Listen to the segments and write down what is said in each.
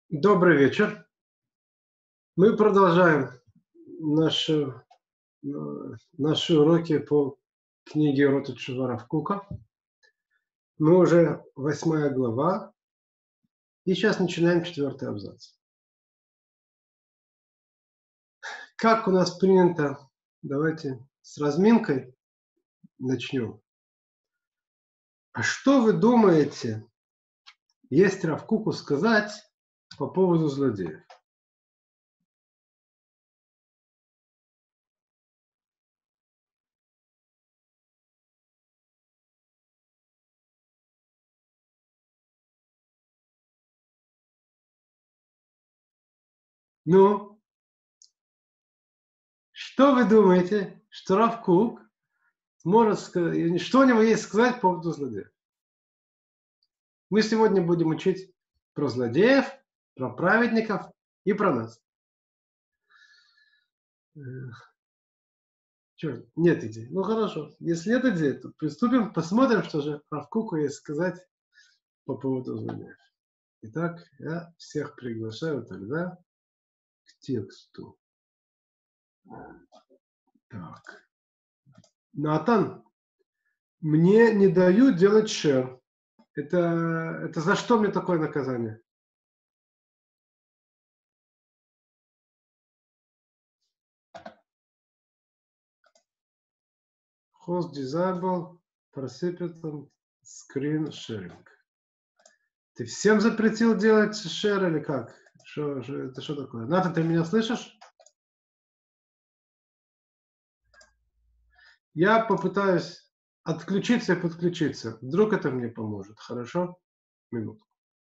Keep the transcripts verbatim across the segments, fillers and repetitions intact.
Добрый вечер. Мы продолжаем наши, э, наши уроки по книге Ротшильда Равкука. Мы уже восьмая глава, и сейчас начинаем четвертый абзац. Как у нас принято, давайте с разминкой начнем. А что вы думаете, есть Равкуку сказать по поводу злодеев? Ну, что вы думаете, что Равкук может сказать, что у него есть сказать по поводу злодеев? Мы сегодня будем учить про злодеев, про праведников и про нас. Чё, нет идей. Ну хорошо. Если нет идей, то приступим, посмотрим, что же Равкуку есть сказать по поводу злодеев. Итак, я всех приглашаю тогда к тексту. Так. Натан, мне не дают делать шер. Это, это за что мне такое наказание? Host disable, prohibit screen sharing. Ты всем запретил делать шер или как? Шо, шо, это что такое? Ната, ты меня слышишь? Я попытаюсь отключиться и подключиться. Вдруг это мне поможет. Хорошо? Минуту.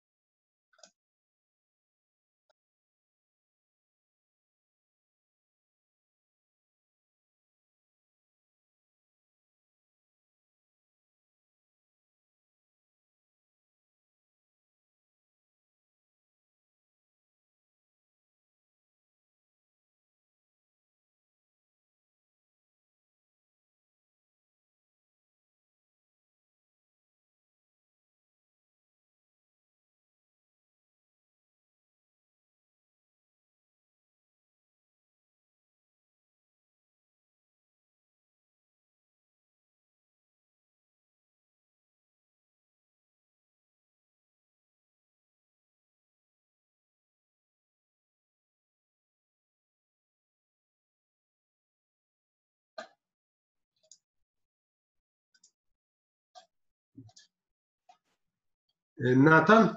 Э, Натан?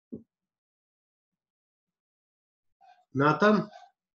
Натан?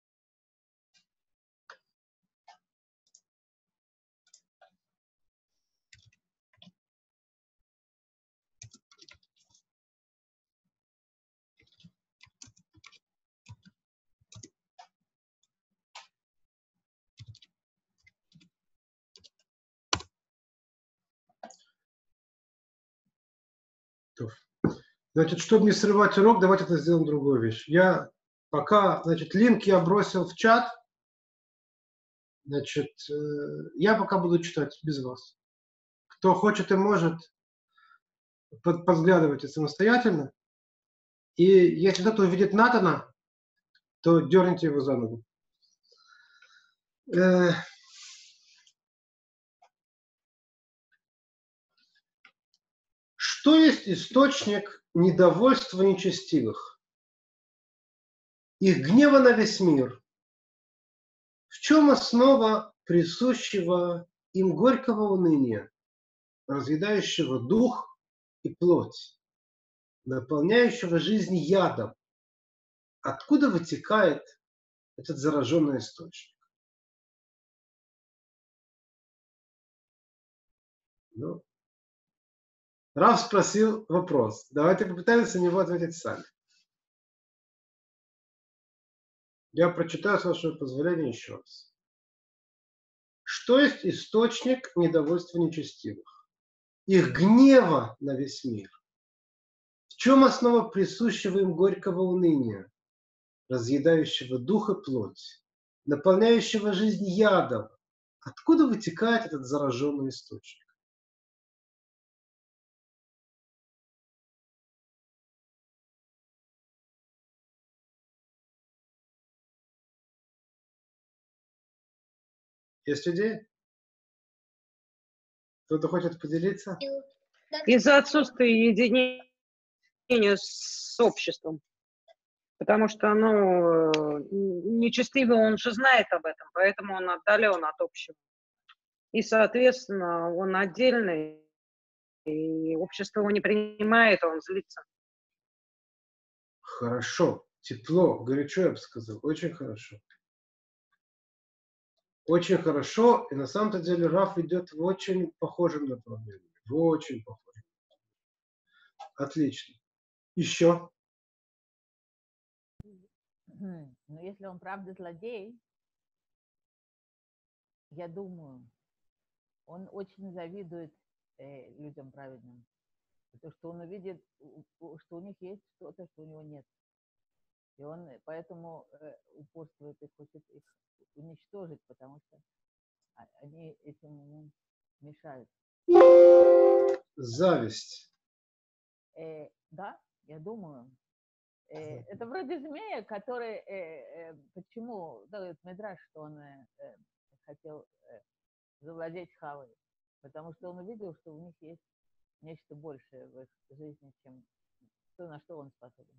Значит, чтобы не срывать урок, давайте это сделаем другую вещь. Я пока, значит, линк я бросил в чат. Значит, э, я пока буду читать без вас. Кто хочет и может, под, подглядывайте самостоятельно. И если кто-то увидит Натана, то дерните его за ногу. Э, Что есть источник недовольства нечестивых? Их гнева на весь мир. В чем основа присущего им горького уныния, разъедающего дух и плоть, наполняющего жизнь ядом? Откуда вытекает этот зараженный источник? Ну, Рав спросил вопрос. Давайте попытаемся на него ответить сами. Я прочитаю, с вашего позволения, еще раз. Что есть источник недовольства нечестивых? Их гнева на весь мир. В чем основа присущего им горького уныния, разъедающего дух и плоть, наполняющего жизнь ядом? Откуда вытекает этот зараженный источник? Есть идеи? Кто-то хочет поделиться? Из-за отсутствия единения с обществом. Потому что, ну, нечестивый, он же знает об этом, поэтому он отдален от общего. И, соответственно, он отдельный, и общество его не принимает, он злится. Хорошо. Тепло, горячо, я бы сказал. Очень хорошо. Очень хорошо. И на самом-то деле Раф идет в очень похожем направлении. В очень похожем. Отлично. Еще? Но если он правда злодей, я думаю, он очень завидует э, людям праведным. Потому что он увидит, что у них есть что-то, что у него нет. И он поэтому э, упорствует и хочет их уничтожить, потому что они этим ему мешают. Зависть. Э, да, я думаю. Э, это вроде змея, который... Э, э, почему дает Мидраш, что он э, э, хотел э, завладеть Хавой? Потому что он увидел, что у них есть нечто большее в их жизни, чем то, на что он способен.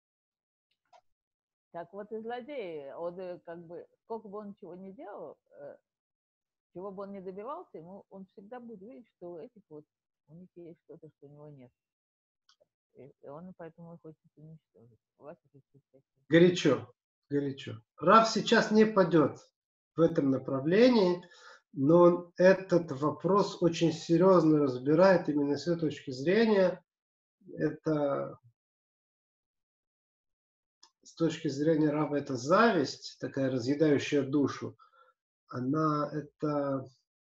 Так вот и злодей, он как бы, сколько бы он чего не делал, э, чего бы он ни добивался, ему он всегда будет видеть, что у этих вот, у них есть что-то, что у него нет. И он поэтому и хочет уничтожить. У вас это Горячо, горячо. Рав сейчас не пойдет в этом направлении, но он этот вопрос очень серьезно разбирает именно с этой точки зрения. Это с точки зрения Рава это зависть, такая разъедающая душу. Она это,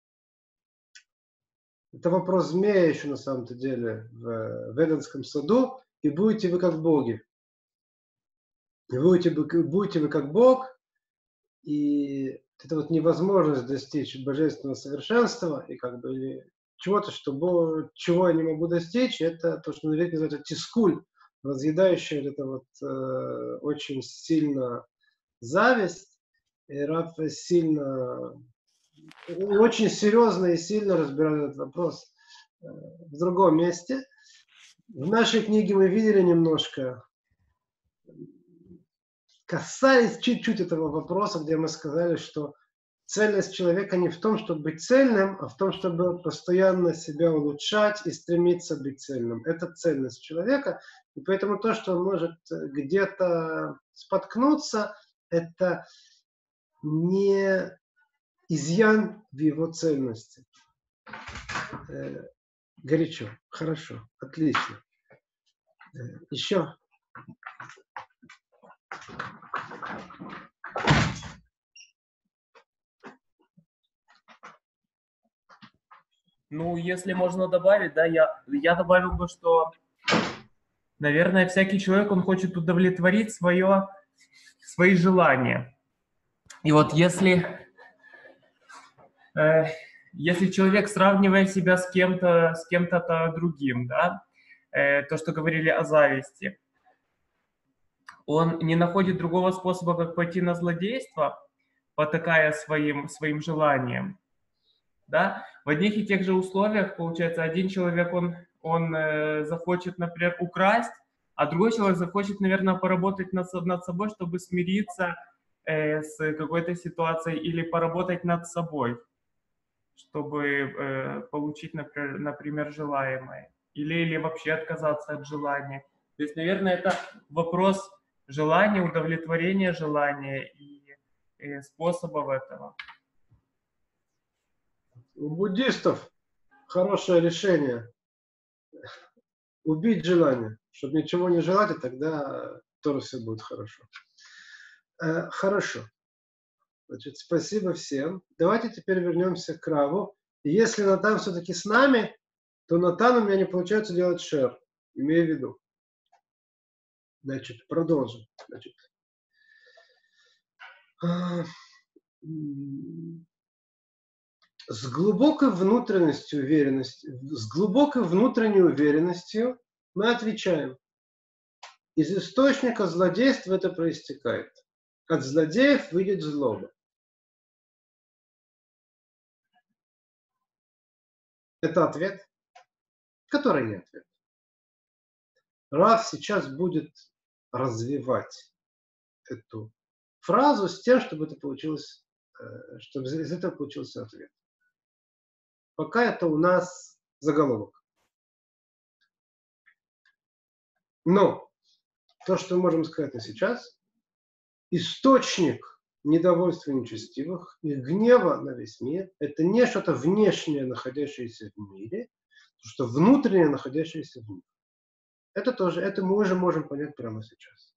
это вопрос змея еще на самом-то деле в, в Эденском саду. И будете вы как боги. И будете, будете вы как Бог, и это вот невозможность достичь божественного совершенства и как бы чего-то, что, чего я не могу достичь, это то, что на иврите называется тискуль, разъедающая это вот э, очень сильно зависть, и Рав сильно, очень серьезно и сильно разбирает этот вопрос э, в другом месте. В нашей книге мы видели немножко, касались чуть-чуть этого вопроса, где мы сказали, что цельность человека не в том, чтобы быть цельным, а в том, чтобы постоянно себя улучшать и стремиться быть цельным. Это цельность человека. И поэтому то, что он может где-то споткнуться, это не изъян в его цельности. Горячо. Хорошо. Отлично. Еще. Ну, если можно добавить, да, я, я добавил бы, что, наверное, всякий человек, он хочет удовлетворить свое, свои желания. И вот если, э, если человек, сравнивая себя с кем-то, с кем-то другим, да, э, то, что говорили о зависти, он не находит другого способа, как пойти на злодейство, потакая своим, своим желанием. Да? В одних и тех же условиях, получается, один человек, он, он э, захочет, например, украсть, а другой человек захочет, наверное, поработать над, над собой, чтобы смириться э, с какой-то ситуацией, или поработать над собой, чтобы э, получить, например, например, желаемое. Или, или вообще отказаться от желания. То есть, наверное, это вопрос желания, удовлетворения желания и, и способов этого. У буддистов хорошее решение убить желание, чтобы ничего не желать, и тогда тоже все будет хорошо. Э, хорошо. Значит, спасибо всем. Давайте теперь вернемся к Раву. И если Натан все-таки с нами, то Натан у меня не получается делать шер. Имею в виду. Значит, продолжим. Значит, с глубокой внутренностью уверенности, с глубокой внутренней уверенностью мы отвечаем. Из источника злодейства это проистекает. От злодеев выйдет злоба. Это ответ, который не ответ. Рав сейчас будет развивать эту фразу с тем, чтобы это получилось, чтобы из этого получился ответ. Пока это у нас заголовок. Но то, что мы можем сказать на сейчас, источник недовольства нечестивых, их гнева на весь мир, это не что-то внешнее, находящееся в мире, а что внутреннее, находящееся в мире. Это тоже, это мы уже можем понять прямо сейчас.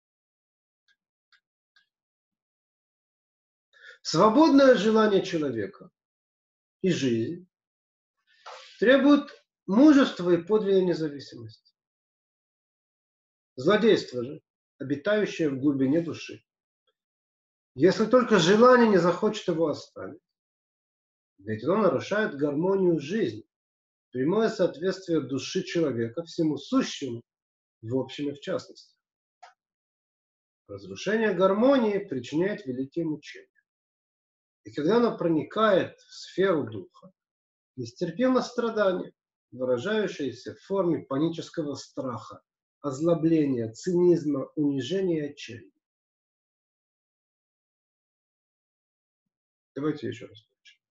Свободное желание человека и жизнь требует мужества и подлинной независимости. Злодейство же, обитающее в глубине души, если только желание не захочет его оставить, ведь оно нарушает гармонию жизни, прямое соответствие души человека всему сущему, в общем и в частности. Разрушение гармонии причиняет великие мучения. И когда оно проникает в сферу духа, нестерпимо страдание, выражающееся в форме панического страха, озлобления, цинизма, унижения и отчаяния. Давайте еще раз.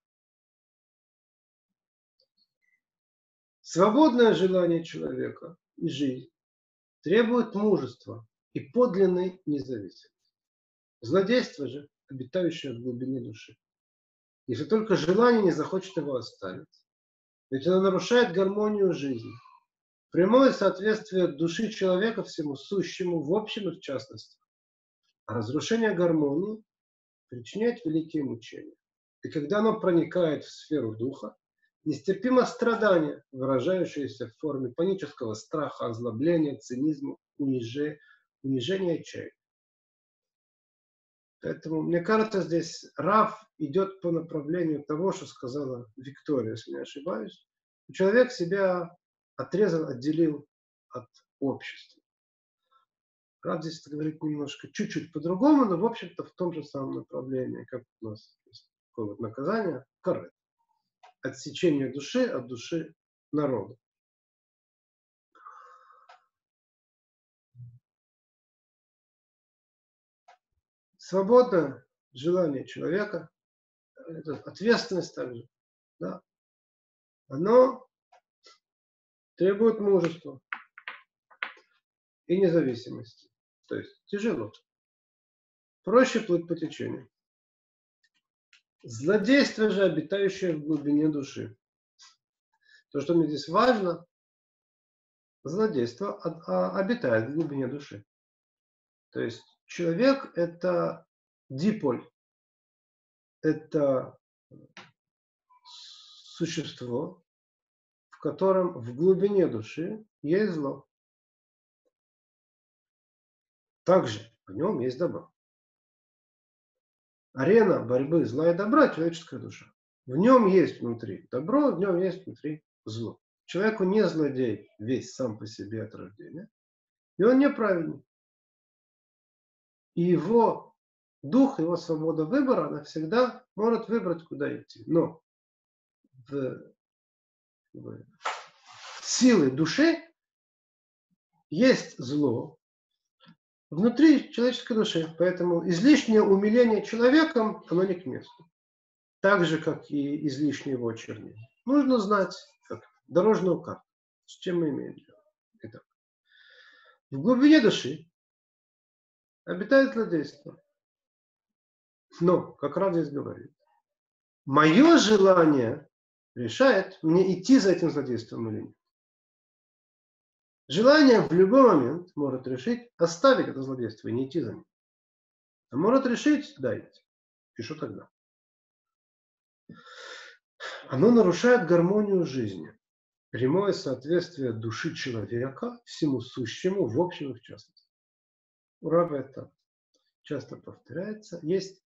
Свободное желание человека и жизнь требует мужества и подлинной независимости. Злодейство же, обитающее в глубине души, если только желание не захочет его оставить, ведь оно нарушает гармонию жизни, прямое соответствие души человека всему сущему, в общем и в частности. А разрушение гармонии причиняет великие мучения. И когда оно проникает в сферу духа, нестерпимо страдание, выражающееся в форме панического страха, озлобления, цинизма, унижения, унижения и отчаяния. Поэтому, мне кажется, здесь Рав идет по направлению того, что сказала Виктория, если не ошибаюсь. Человек себя отрезал, отделил от общества. Рав здесь говорит немножко, чуть-чуть по-другому, но, в общем-то, в том же самом направлении, как у нас есть такое вот наказание, карет. Отсечение души от души народа. Свободное желание человека, это ответственность также, да, оно требует мужества и независимости. То есть тяжело. Проще плыть по течению. Злодейство же, обитающее в глубине души. То, что мне здесь важно, злодейство обитает в глубине души. То есть человек – это диполь, это существо, в котором в глубине души есть зло. Также в нем есть добро. Арена борьбы зла и добра – человеческая душа. В нем есть внутри добро, в нем есть внутри зло. Человеку не злодей весь сам по себе от рождения, и он неправильный. И его дух, его свобода выбора, она всегда может выбрать, куда идти. Но в, в силы души есть зло внутри человеческой души. Поэтому излишнее умиление человеком, оно не к месту. Так же, как и излишнее его очернение. Нужно знать, как дорожную карту, с чем мы имеем дело. Итак, в глубине души обитает злодейство. Но, как Рав здесь говорит, мое желание решает, мне идти за этим злодейством или нет. Желание в любой момент может решить оставить это злодейство и не идти за ним. А может решить, да, идти. И что тогда? Оно нарушает гармонию жизни. Прямое соответствие души человека всему сущему, в общем и в частности. У Рава это часто повторяется. Есть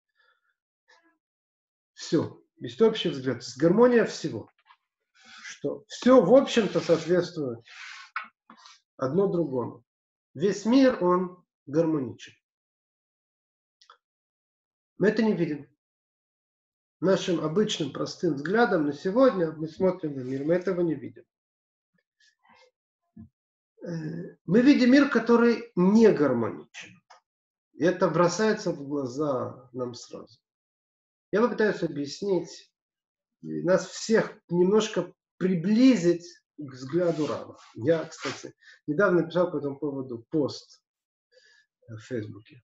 все. Есть общий взгляд. Есть гармония всего. Что все, в общем-то, соответствует одно другому. Весь мир, он гармоничен. Мы это не видим. нашим обычным простым взглядом на сегодня мы смотрим на мир, мы этого не видим. Мы видим мир, который не гармоничен. И это бросается в глаза нам сразу. Я попытаюсь объяснить, нас всех немножко приблизить к взгляду Рава. Я, кстати, недавно написал по этому поводу пост в Фейсбуке.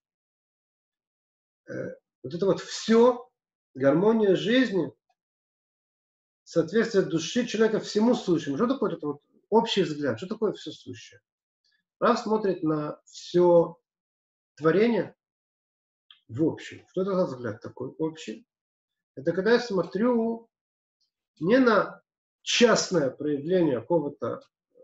Вот это вот все, гармония жизни, соответствие души человека всему сущему. Что такое это вот общий взгляд? Что такое все сущее? Рав смотрит на все творение в общем. Что это за взгляд такой общий? Это когда я смотрю не на частное проявление какого-то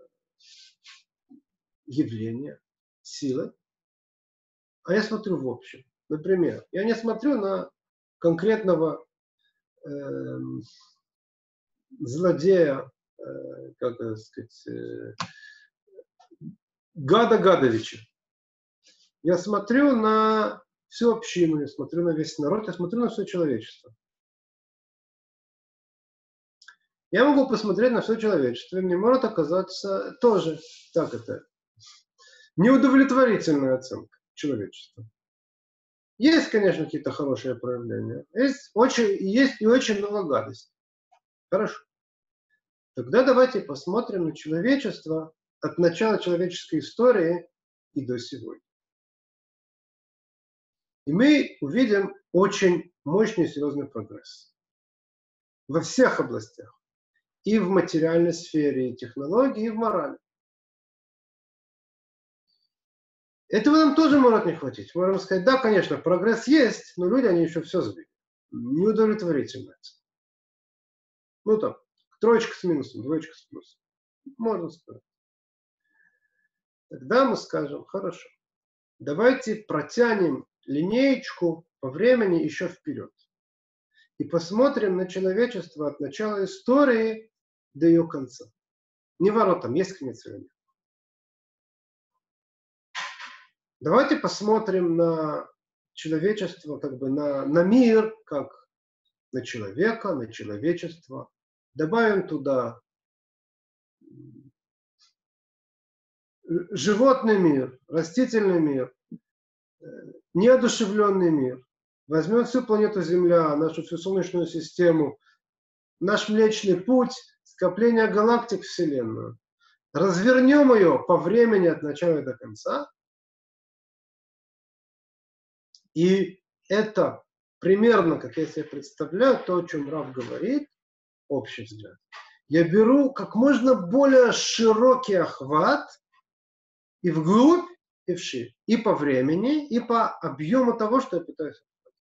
явления, силы, а я смотрю в общем. Например, я не смотрю на конкретного э, злодея, э, как это сказать, э, Гада Гадовича. Я смотрю на всю общину, я смотрю на весь народ, я смотрю на все человечество. Я могу посмотреть на все человечество, и мне может оказаться тоже, так это, неудовлетворительная оценка человечества. Есть, конечно, какие-то хорошие проявления, есть, очень, есть и очень много гадостей. Хорошо. Тогда давайте посмотрим на человечество от начала человеческой истории и до сегодня. И мы увидим очень мощный и серьезный прогресс. Во всех областях. И в материальной сфере, и технологии, и в морали. Этого нам тоже может не хватить. Можем сказать, да, конечно, прогресс есть, но люди, они еще все сбили. Неудовлетворительно. Ну там, троечка с минусом, двоечка с плюсом. Можно сказать. Тогда мы скажем, хорошо, давайте протянем линеечку по времени еще вперед. И посмотрим на человечество от начала истории до ее конца. Не воротам, есть конец или нет. Давайте посмотрим на человечество, как бы на, на мир, как на человека, на человечество. Добавим туда животный мир, растительный мир, неодушевленный мир. Возьмем всю планету Земля, нашу всю Солнечную систему, наш Млечный Путь, скопление галактик Вселенную. Развернем ее по времени от начала до конца. И это примерно, как я себе представляю, то, о чем Рав говорит, общий взгляд. Я беру как можно более широкий охват и вглубь, и вширь. И по времени, и по объему того, что я пытаюсь.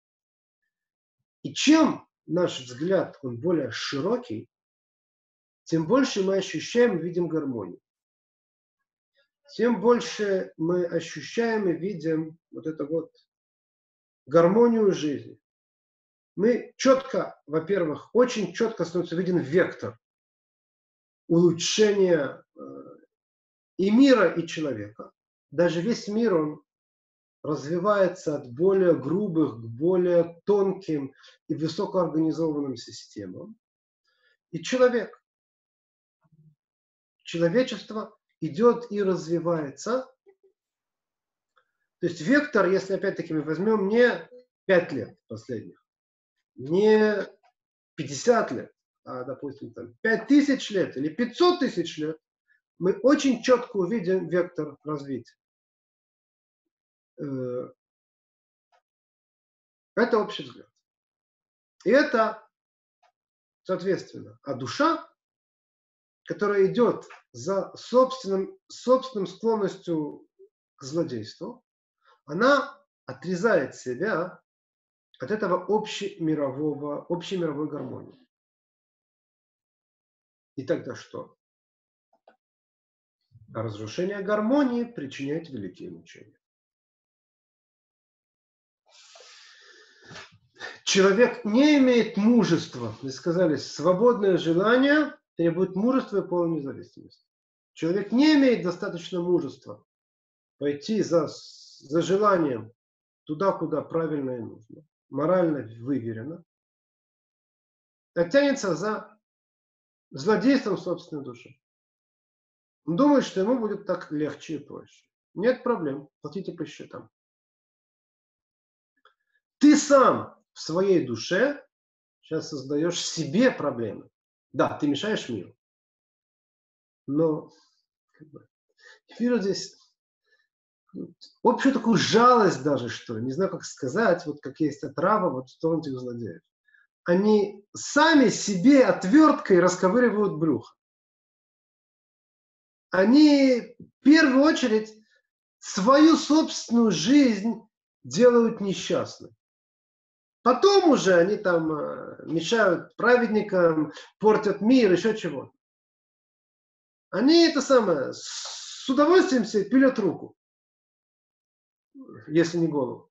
И чем наш взгляд, он более широкий, тем больше мы ощущаем и видим гармонию. Тем больше мы ощущаем и видим вот это вот гармонию жизни. Мы четко, во-первых, очень четко становится виден вектор улучшения э, и мира, и человека. Даже весь мир, он развивается от более грубых к более тонким и высокоорганизованным системам. И человек, человечество идет и развивается. То есть вектор, если опять-таки мы возьмем не пять лет последних, не пятьдесят лет, а, допустим, там, пять тысяч лет или пятьсот тысяч лет, мы очень четко увидим вектор развития. Это общий взгляд. И это, соответственно, а душа, которая идет за собственным, собственным склонностью к злодейству, она отрезает себя от этого общемирового, общемировой гармонии. И тогда что? А разрушение гармонии причиняет великие мучения. Человек не имеет мужества, вы сказали, свободное желание требует мужества и полной независимости. Человек не имеет достаточно мужества пойти за, за желанием туда, куда правильно и нужно, морально выверено. а тянется за злодейством собственной души. Он думает, что ему будет так легче и проще. Нет проблем, платите по счетам. Ты сам в своей душе сейчас создаешь себе проблемы. Да, ты мешаешь миру. Но как бы, вижу здесь общую такую жалость даже, что ли, не знаю, как сказать, вот как есть отрава вот в сторону этих злодеев. Они сами себе отверткой расковыривают брюхо. Они в первую очередь свою собственную жизнь делают несчастной. Потом уже они там мешают праведникам, портят мир, еще чего-то. Они это самое, с удовольствием себе пилят руку, если не голову.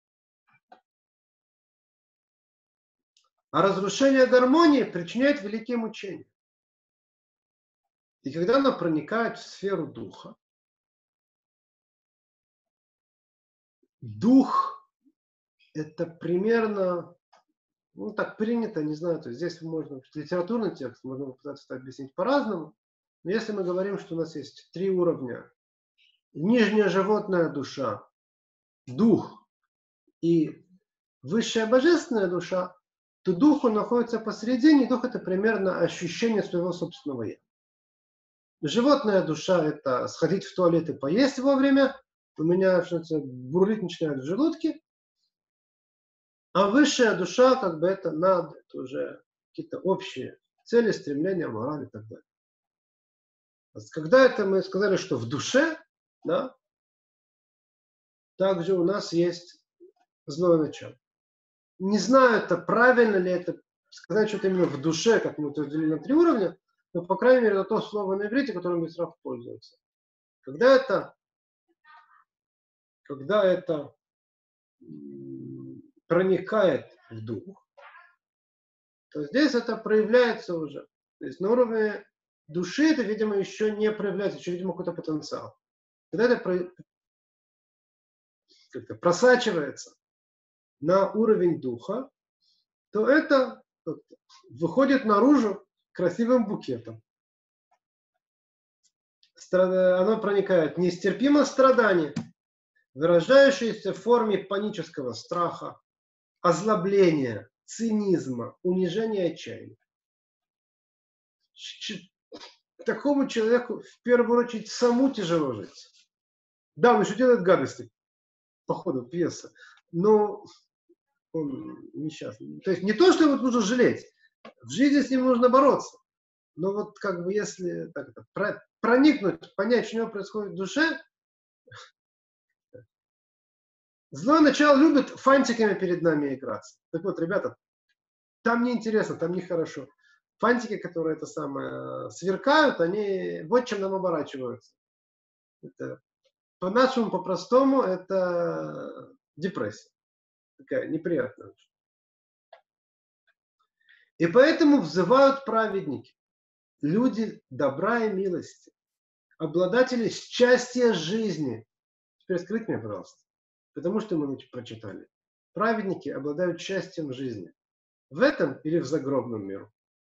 А разрушение гармонии причиняет великие мучения. И когда она проникает в сферу духа, дух это примерно, ну так принято, не знаю, то есть здесь можно, литературный текст, можно попытаться это объяснить по-разному. Но если мы говорим, что у нас есть три уровня, нижняя животная душа, дух и высшая божественная душа, то дух, он находится посередине, дух это примерно ощущение своего собственного я. Животная душа это сходить в туалет и поесть вовремя, у меня что-то бурлить начинает в желудке, а высшая душа как бы это надо, это уже какие-то общие цели, стремления, мораль и так далее. Когда это мы сказали, что в душе, да, также у нас есть злое начало. Не знаю, это правильно ли это сказать что-то именно в душе, как мы это разделили на три уровня, но, по крайней мере, это то слово на иврите, которым Мисраф пользуется. Когда это, когда это проникает в дух, то здесь это проявляется уже. То есть на уровне души это, видимо, еще не проявляется, еще, видимо, какой-то потенциал. Когда это про... как-то просачивается на уровень духа, то это выходит наружу красивым букетом. Оно проникает в нестерпимое страдание, выражающееся в форме панического страха, озлобления, цинизма, унижения и отчаяния. Такому человеку в первую очередь саму тяжело жить. Да, он еще делает гадости по ходу пьесы, но он несчастный. То есть не то, что его нужно жалеть, в жизни с ним нужно бороться. Но вот как бы если так, это, проникнуть, понять, что у него происходит в душе, злое начало любит фантиками перед нами играться. Так вот, ребята, там неинтересно, там нехорошо. Фантики, которые это самое сверкают, они вот чем нам оборачиваются. Это, по-нашему, по-простому, это депрессия. Такая неприятная. И поэтому взывают праведники, люди добра и милости, обладатели счастья жизни. Теперь скрыть меня, пожалуйста, потому что мы прочитали. Праведники обладают счастьем жизни. В этом или в загробном миру?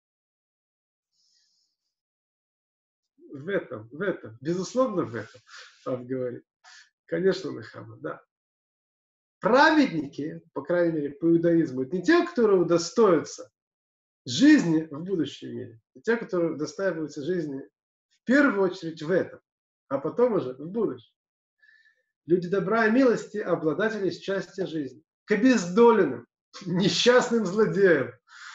В этом, в этом, безусловно, в этом, он говорит. Конечно, Нахама, да. Праведники, по крайней мере, по иудаизму, это не те, которые удостоятся жизни в будущем мире, это те, которые удостаиваются жизни в первую очередь в этом, а потом уже в будущем. Люди добра и милости, обладатели счастья жизни. К обездоленным, несчастным злодеям.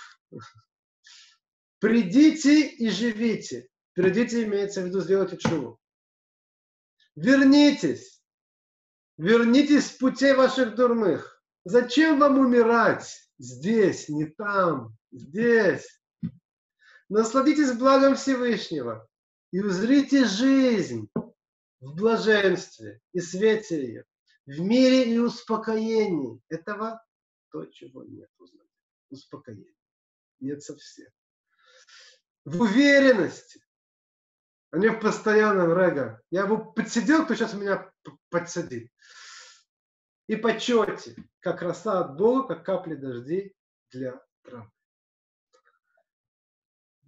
Придите и живите. Придите, имеется в виду, сделайте чуву. Вернитесь. Вернитесь с путей ваших дурных. Зачем вам умирать здесь, не там, здесь? Насладитесь благом Всевышнего и узрите жизнь в блаженстве и свете ее, в мире и успокоении. Этого то, чего нет. Успокоение. Нет совсем. В уверенности, а не в постоянном рега. Я бы подсидел, кто сейчас меня подсадит. И почете, как роса от Бога, как капли дождей для травы.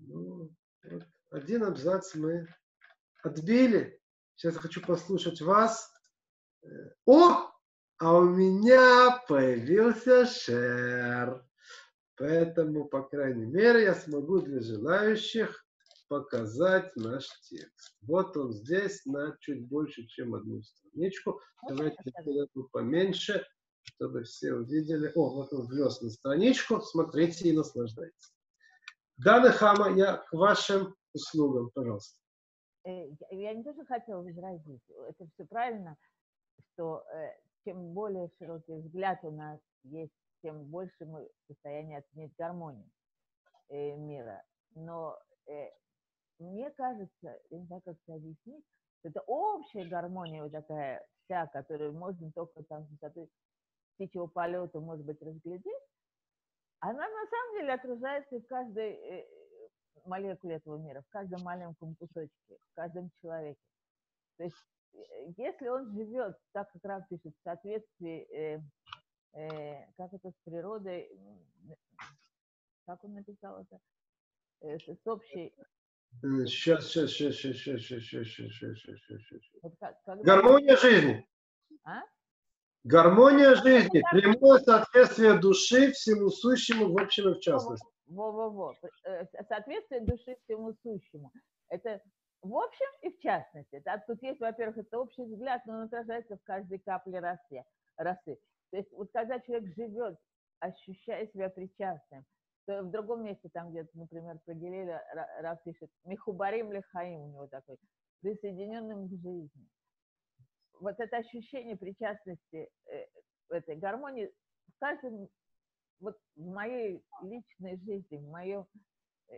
Ну, вот один абзац мы отбили. Сейчас я хочу послушать вас. О! А у меня появился шер. Поэтому, по крайней мере, я смогу для желающих показать наш текст. Вот он здесь на чуть больше, чем одну страничку. Давайте сделаем поменьше, чтобы все увидели. О, вот он влез на страничку. Смотрите и наслаждайтесь. Да, Нехама, я к вашим услугам, пожалуйста. Я не тоже хотела возразить. Это все правильно, что чем более широкий взгляд у нас есть, тем больше мы в состоянии оценить гармонию мира. Но мне кажется, я не знаю, как это объяснить, это общая гармония вот такая вся, которую можно только там с высоты птичьего полета, может быть, разглядеть, она на самом деле отражается в каждой молекуле этого мира, в каждом маленьком кусочке, в каждом человеке. То есть, если он живет, так как Рав пишет, в соответствии, э, э, как это с природой, как он написал это, э, с, с общей... Сейчас, сейчас, сейчас, сейчас, сейчас, сейчас, сейчас, сейчас, сейчас, сейчас. Вот как, когда... Гармония жизни. А? Гармония жизни, прямое соответствие души всему сущему в общем и в частности. Во-во-во. Соответствие души всему сущему. Это в общем и в частности. Тут есть, во-первых, это общий взгляд, но он отражается в каждой капле росы. росы. То есть вот когда человек живет, ощущая себя причастным, то в другом месте, там где-то, например, про Гилеля Рав пишет «Михубарим лехаим», у него такой, присоединенным к жизни. Вот это ощущение причастности э, этой гармонии в каждом, вот в моей личной жизни, в моем, э,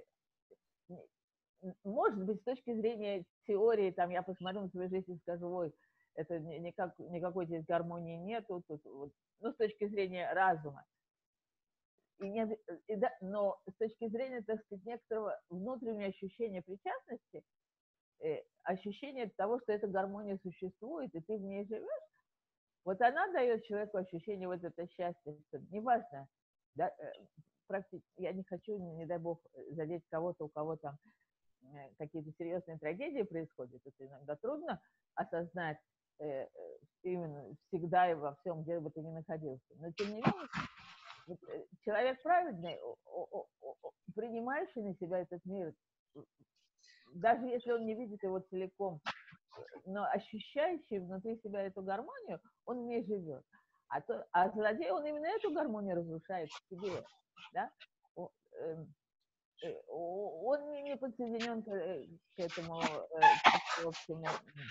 может быть, с точки зрения теории, там я посмотрю на свою жизнь и скажу, ой, это никак, никакой здесь гармонии нету, тут, вот, ну, с точки зрения разума. И не, и да, но с точки зрения, так сказать, некоторого внутреннего ощущения причастности, э, ощущение того, что эта гармония существует, и ты в ней живешь, вот она дает человеку ощущение вот это счастья, что неважно, да, э, практически, я не хочу, не дай бог, задеть кого-то, у кого там э, какие-то серьезные трагедии происходят, это иногда трудно осознать э, именно всегда и во всем, где бы ты ни находился, но тем не менее, человек праведный, принимающий на себя этот мир, даже если он не видит его целиком, но ощущающий внутри себя эту гармонию, он в ней живет. А, то, а злодей, он именно эту гармонию разрушает в себе. Да? Он не, не подсоединен к, к этому, к общему,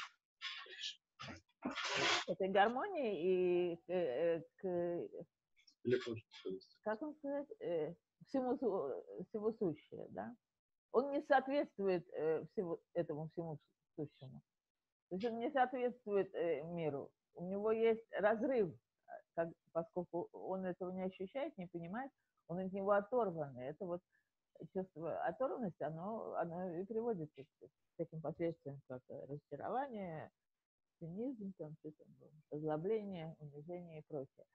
к этой гармонии и к, к как он сказать, э, всему, всему сущее, да? Он не соответствует э, всего, этому всему сущему. То есть он не соответствует э, миру. У него есть разрыв, как, поскольку он этого не ощущает, не понимает, он от него оторван. И это вот чувство оторванности, оно, оно и приводит к, к таким последствиям, как разочарование, цинизм, там, озлобление, унижение и прочее.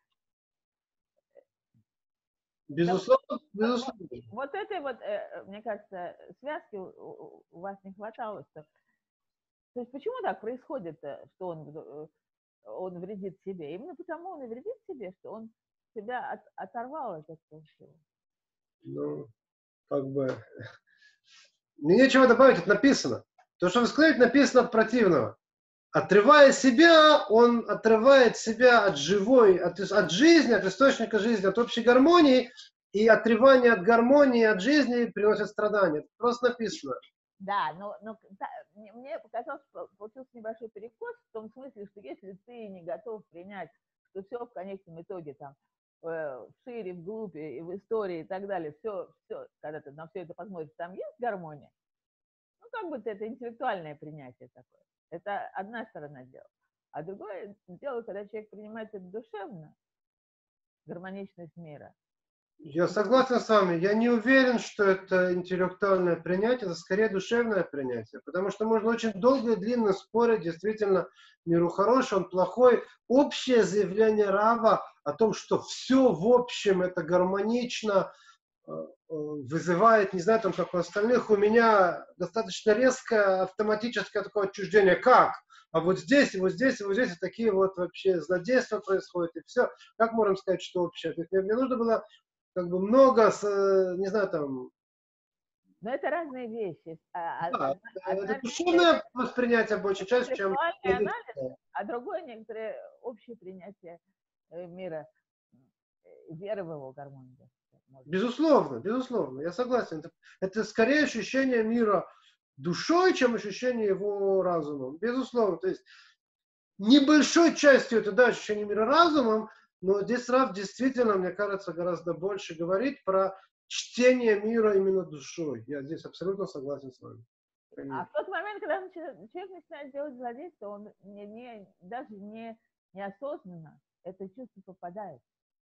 Безусловно, безусловно. Вот, вот этой вот, э, мне кажется, связки у, у вас не хватало. Что... То есть почему так происходит, что он, он вредит себе? Именно потому он и вредит себе, что он себя от, оторвал от этого всего. Ну, как бы... Мне нечего добавить, это написано. То, что вы сказали, написано от противного. Отрывая себя, он отрывает себя от живой, от, от жизни, от источника жизни, от общей гармонии, и отрывание от гармонии, от жизни приносит страдания. Это просто написано. Да, но, но да, мне показалось, что получился небольшой перекос в том смысле, что если ты не готов принять, что все в конечном итоге там э, шире, вглубь, и в истории и так далее, все, все, когда ты на все это посмотришь, там есть гармония, ну как бы это интеллектуальное принятие такое. Это одна сторона дела. А другое дело, когда человек принимает это душевно, гармоничность мира. Я согласен с вами. Я не уверен, что это интеллектуальное принятие, это скорее душевное принятие. Потому что можно очень долго и длинно спорить, действительно, миру хороший, он плохой. Общее заявление Рава о том, что все в общем это гармонично, вызывает, не знаю, там, как у остальных, у меня достаточно резкое автоматическое такое отчуждение. Как? А вот здесь, и вот здесь, и вот здесь, и такие вот вообще злодейства происходят, и все. Как можем сказать, что общее? То есть мне, мне нужно было как бы много, с, не знаю, там... Но это разные вещи. А, Да, одна, это одна душевное вещь, воспринятие большей частью, чем... анализ, а другое некоторое общее принятие мира, веры в его гармонию. Безусловно, безусловно, я согласен. Это, это скорее ощущение мира душой, чем ощущение его разумом. Безусловно. То есть небольшой частью это, да, ощущение мира разумом, но здесь Рав действительно, мне кажется, гораздо больше говорит про чтение мира именно душой. Я здесь абсолютно согласен с вами. А в тот момент, когда человек начинает делать злодейство, он не, не, даже не, неосознанно это чувство попадает.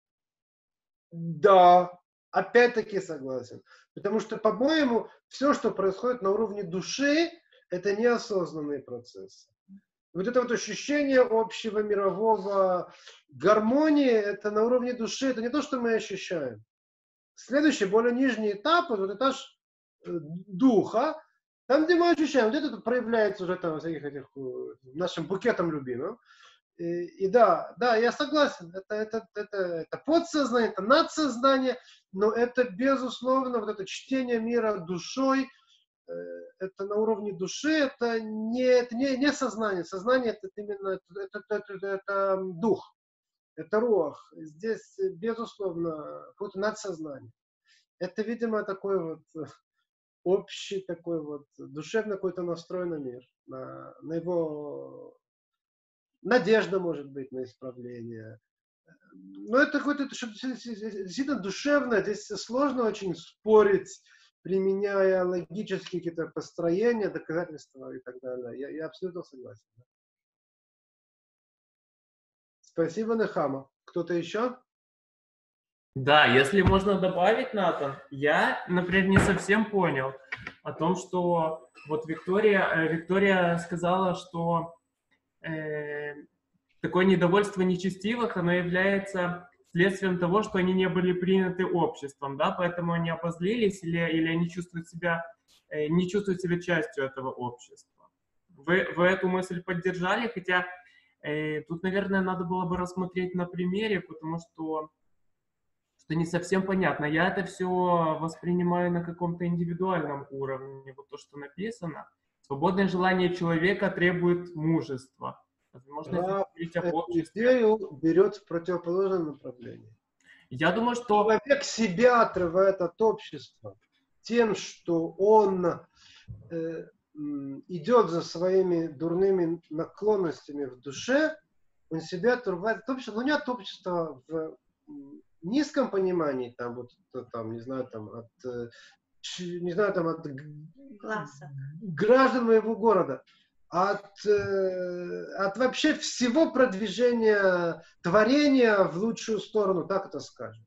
Да, опять-таки согласен. Потому что, по-моему, все, что происходит на уровне души, это неосознанные процессы. Вот это вот ощущение общего мирового гармонии, это на уровне души, это не то, что мы ощущаем. Следующий, более нижний этап, вот этаж духа, там, где мы ощущаем, вот это проявляется уже там всяких этих, нашим букетом любимым. И, и да, да, я согласен, это, это, это, это подсознание, это надсознание, но это безусловно, вот это чтение мира душой, э, это на уровне души, это не, это не, не сознание, сознание это именно, это, это, это, это, это дух, это руах, здесь безусловно какое-то надсознание. Это, видимо, такой вот общий такой вот душевно какой-то настрой на мир, на, на его... Надежда может быть на исправление. Но это какое-то действительно душевное. Здесь сложно очень спорить, применяя логические какие-то построения, доказательства и так далее. Я, я абсолютно согласен. Спасибо, Нехама. Кто-то еще? Да, если можно добавить, Натан, я, например, не совсем понял о том, что вот Виктория, Виктория сказала, что такое недовольство нечестивых, оно является следствием того, что они не были приняты обществом, да, поэтому они обозлились или, или они чувствуют себя, э, не чувствуют себя частью этого общества. Вы, вы эту мысль поддержали, хотя э, тут, наверное, надо было бы рассмотреть на примере, потому что, что не совсем понятно. Я это все воспринимаю на каком-то индивидуальном уровне, вот то, что написано. Свободное желание человека требует мужества. Можно говорить об обществе. Идею берет в противоположном направлении. Я думаю, что... Человек себя отрывает от общества тем, что он э, идет за своими дурными наклонностями в душе, он себя отрывает от общества, но не от общества в низком понимании, там, вот, там, не знаю, там, от... не знаю, там, от Класса. Граждан моего города, от, э, от вообще всего продвижения творения в лучшую сторону, так это скажем.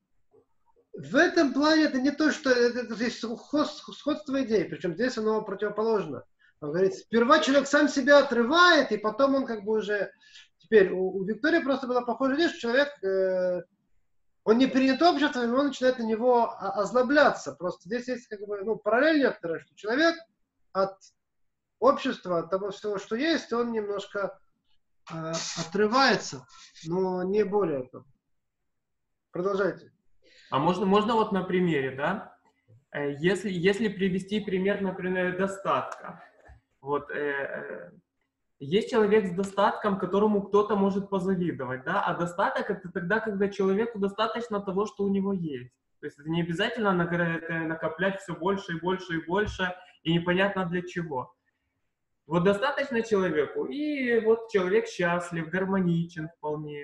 В этом плане это не то, что это, это здесь сходство идей, причем здесь оно противоположно. Он говорит, сперва человек сам себя отрывает, и потом он как бы уже... Теперь у, у Виктории просто была похожая вещь, что человек... Э, он не принят обществом, и он начинает на него озлобляться. Просто здесь есть как бы, ну, параллель некоторая, что человек от общества, от того всего, что есть, он немножко э, отрывается, но не более того. Продолжайте. А можно, можно вот на примере, да? Если, если привести пример, например, достатка. Вот, э, есть человек с достатком, которому кто-то может позавидовать, да? А достаток — это тогда, когда человеку достаточно того, что у него есть. То есть это не обязательно накоплять все больше и больше и больше, и непонятно для чего. Вот достаточно человеку, и вот человек счастлив, гармоничен вполне.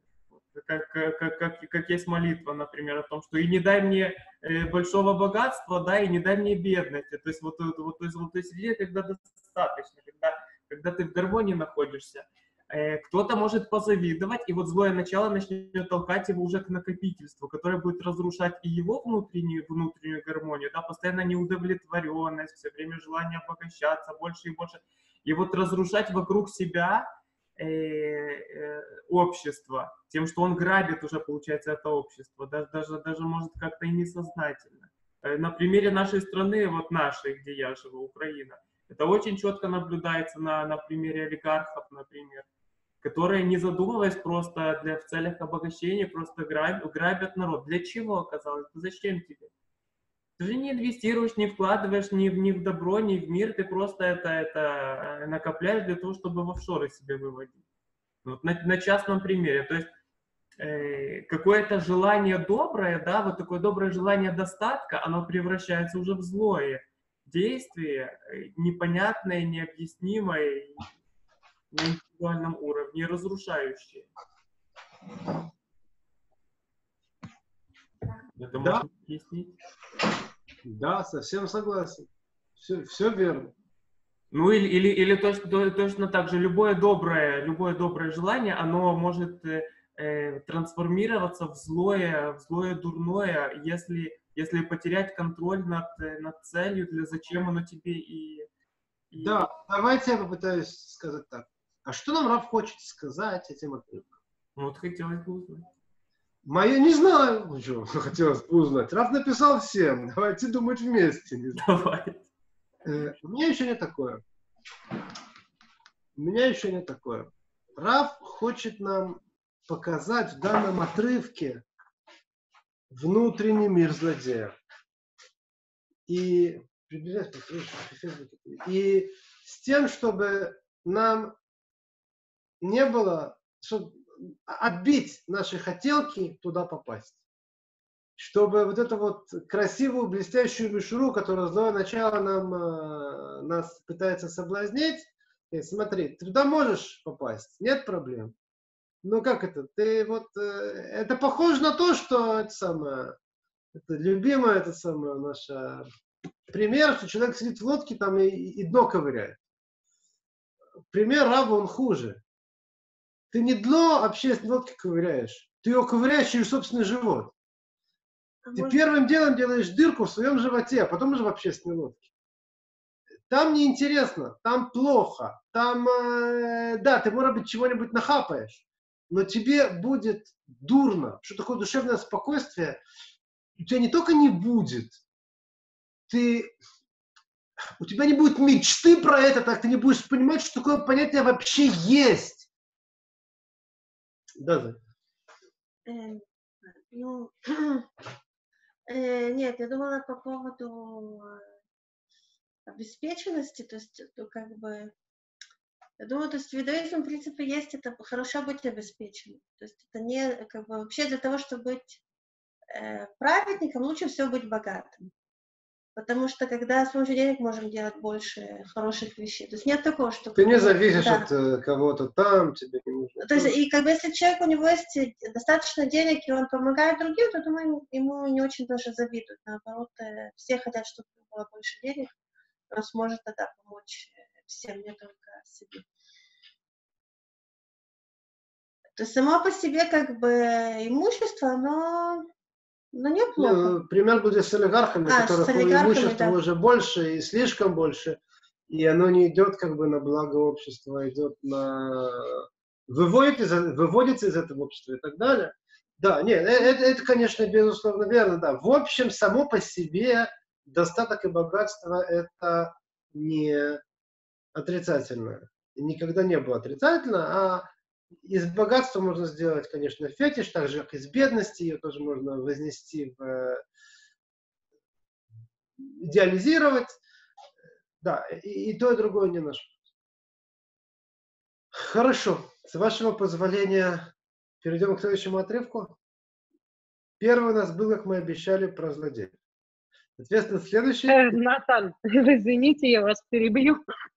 Как, как, как, как есть молитва, например, о том, что и не дай мне э, большого богатства, да, и не дай мне бедности. То есть вот, вот то есть, вот, то есть, когда достаточно, когда, когда ты в гармонии находишься. Э, кто-то может позавидовать, и вот злое начало начнет толкать его уже к накопительству, которое будет разрушать и его внутреннюю, внутреннюю гармонию, да, постоянно неудовлетворенность, все время желание обогащаться больше и больше. И вот разрушать вокруг себя э, э, общество, тем, что он грабит уже, получается, это общество, даже, даже, даже может как-то и несознательно. э, на примере нашей страны, вот нашей, где я живу, Украина, это очень четко наблюдается на, на примере олигархов, например, которые, не задумываясь, просто для, в целях обогащения, просто граб, грабят народ. Для чего, оказалось? Зачем тебе? Ты же не инвестируешь, не вкладываешь ни в, ни в добро, ни в мир, ты просто это, это накопляешь для того, чтобы в офшоры себе выводить. Вот на, на частном примере. То есть э, какое-то желание доброе, да, вот такое доброе желание достатка, оно превращается уже в злое действие, непонятное, необъяснимое, на индивидуальном уровне, разрушающее. Это Да. можно объяснить? Да, совсем согласен. Все, все верно. Ну или, или, или точно, точно так же любое доброе, любое доброе желание, оно может э, э, трансформироваться в злое, в злое дурное, если, если потерять контроль над, над целью, для зачем оно тебе и, и... Да, давайте я попытаюсь сказать так. А что нам Рав хочет сказать этим отрывком? Вот хотелось бы узнать. Мое не знаю, ну что, хотелось бы узнать. Рав написал всем, давайте думать вместе. Не знаю. Давай. Э, у меня еще не такое. У меня еще не такое. Рав хочет нам показать в данном отрывке внутренний мир злодея. И и с тем, чтобы нам не было, чтобы отбить наши хотелки туда попасть. Чтобы вот эту вот красивую, блестящую мишуру, которая злое начало нам, э, нас пытается соблазнить, и смотри, ты туда можешь попасть, нет проблем. Но как это? Ты вот, э, это похоже на то, что это самое, это любимое, это самое наше пример, что человек сидит в лодке там и, и дно ковыряет. Пример Рава, он хуже. Ты не дно общественной лодки ковыряешь, ты ее ковыряешь через собственный живот. А Ты может... первым делом делаешь дырку в своем животе, а потом уже в общественной лодке. Там неинтересно, там плохо, там, э, да, ты, может быть, чего-нибудь нахапаешь, но тебе будет дурно. Что такое душевное спокойствие? У тебя не только не будет, ты, у тебя не будет мечты про это, так ты не будешь понимать, что такое понятие вообще есть. Да, да. Э, ну, э, нет, я думала по поводу обеспеченности, то есть, ну, как бы, я думаю, то есть в иудаизме, в принципе, есть это хорошо быть обеспеченным. То есть это не, как бы, вообще для того, чтобы быть э, праведником, лучше всего быть богатым. Потому что когда с помощью денег можем делать больше хороших вещей. То есть нет такого, что... Ты не зависишь да. от э, кого-то там, тебе не нужно. То есть, и как бы если человек, у него есть достаточно денег, и он помогает другим, то, думаю, ему не очень даже завидуют. Наоборот, э, все хотят, чтобы было больше денег, он сможет тогда помочь всем, не только себе. То есть само по себе как бы имущество, оно, оно неплохо. Ну, пример будет с олигархами, А, которых с олигархами, имущество да. уже больше и слишком больше, и оно не идет как бы на благо общества, идет на... Выводит из, выводится из этого общества и так далее. Да, нет, это, это, конечно, безусловно верно, да. В общем, само по себе достаток и богатство это не отрицательно. Никогда не было отрицательно, а из богатства можно сделать, конечно, фетиш, так же, как из бедности, ее тоже можно вознести, в, идеализировать. Да, и, и то, и другое не наш. Хорошо, с вашего позволения перейдем к следующему отрывку. Первый у нас был, как мы обещали, про злодея. Соответственно, следующий... Э, Натан, извините, я вас перебью.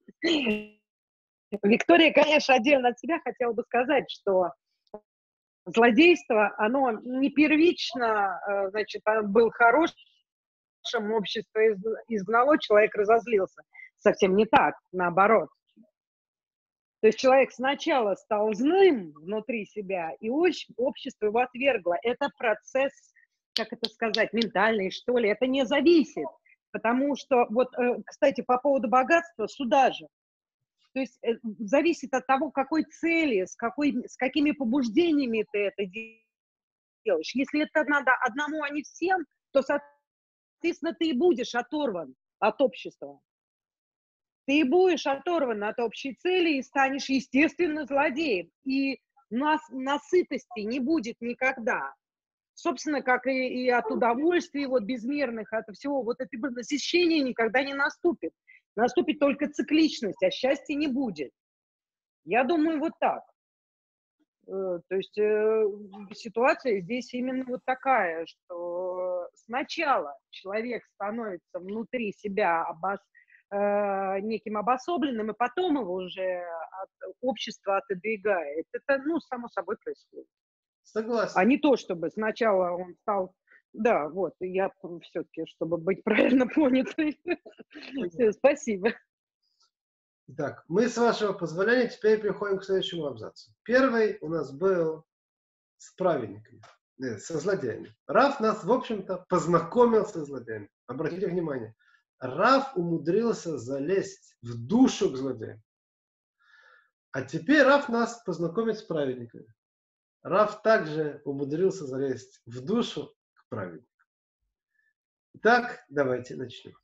Виктория, конечно, отдельно от себя хотела бы сказать, что злодейство, оно не первично, значит, был хорошим, общество изгнало, человек разозлился. Совсем не так, наоборот. То есть человек сначала стал злым внутри себя, и общество его отвергло. Это процесс, как это сказать, ментальный, что ли, это не зависит. Потому что, вот, кстати, по поводу богатства, сюда же. То есть зависит от того, какой цели, с, какой, с какими побуждениями ты это делаешь. Если это надо одному, а не всем, то, естественно, ты и будешь оторван от общества. Ты и будешь оторван от общей цели и станешь, естественно, злодеем. И нас, насытости не будет никогда. Собственно, как и, и от удовольствий вот, безмерных, от всего, вот это насыщение никогда не наступит. Наступит только цикличность, а счастья не будет. Я думаю, вот так. То есть э, ситуация здесь именно вот такая, что сначала человек становится внутри себя обос, э, неким обособленным, и потом его уже от общества отодвигает. Это, ну, само собой происходит. Согласен. А не то, чтобы сначала он стал... Да, вот, я все-таки, чтобы быть правильно понятой. Все, спасибо. Итак, мы, с вашего позволения, теперь переходим к следующему абзацу. Первый у нас был с праведниками, нет, со злодеями. Рав нас, в общем-то, познакомил со злодеями. Обратите внимание, Рав умудрился залезть в душу к злодеям. А теперь Рав нас познакомит с праведниками. Рав также умудрился залезть в душу к праведникам. Итак, давайте начнем.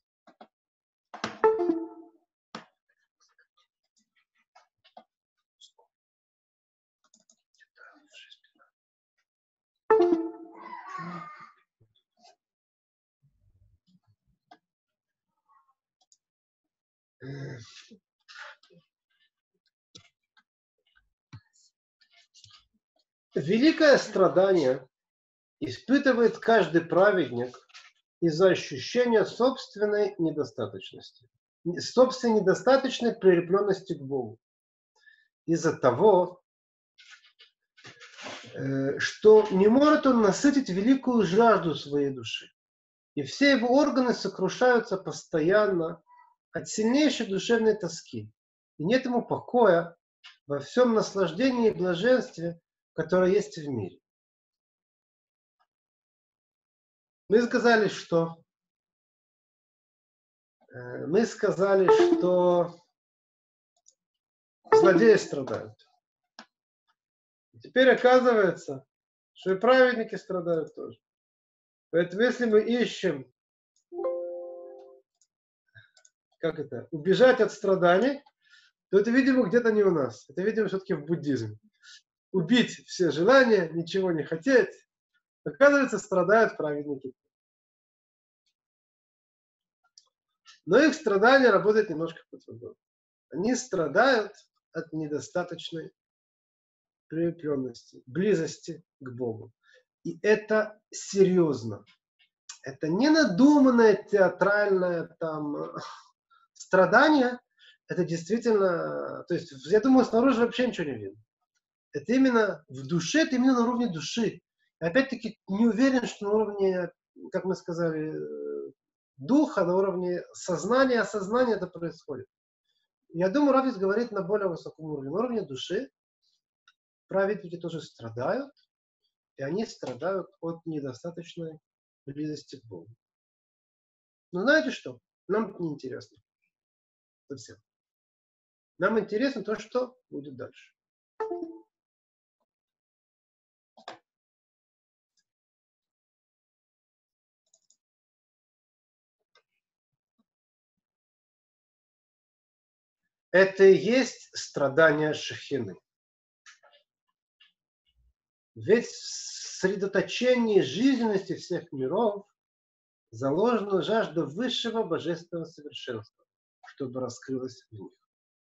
Великое страдание испытывает каждый праведник из-за ощущения собственной недостаточности, собственной недостаточной прилепленности к Богу. Из-за того, что не может он насытить великую жажду своей души. И все его органы сокрушаются постоянно от сильнейшей душевной тоски. И нет ему покоя во всем наслаждении и блаженстве, которое есть в мире. Мы сказали, что мы сказали, что злодеи страдают. И теперь оказывается, что и праведники страдают тоже. Поэтому если мы ищем, как это, убежать от страданий, то это, видимо, где-то не у нас. Это, видимо, все-таки в буддизме. Убить все желания, ничего не хотеть. Оказывается, страдают праведники. Но их страдания работают немножко по-другому. Они страдают от недостаточной прилепленности, близости к Богу. И это серьезно. Это не надуманное театральное там страдание. Это действительно, то есть, я думаю, снаружи вообще ничего не видно. Это именно в душе, это именно на уровне души. И опять-таки не уверен, что на уровне, как мы сказали, духа, на уровне сознания, осознания это происходит. Я думаю, Рав здесь говорит на более высоком уровне. На уровне души праведники тоже страдают, и они страдают от недостаточной близости к Богу. Но знаете что? Нам это не интересно. Совсем. Нам интересно то, что будет дальше. Это и есть страдание Шехины. Ведь в сосредоточении жизненности всех миров заложена жажда высшего божественного совершенства, чтобы раскрылось в них.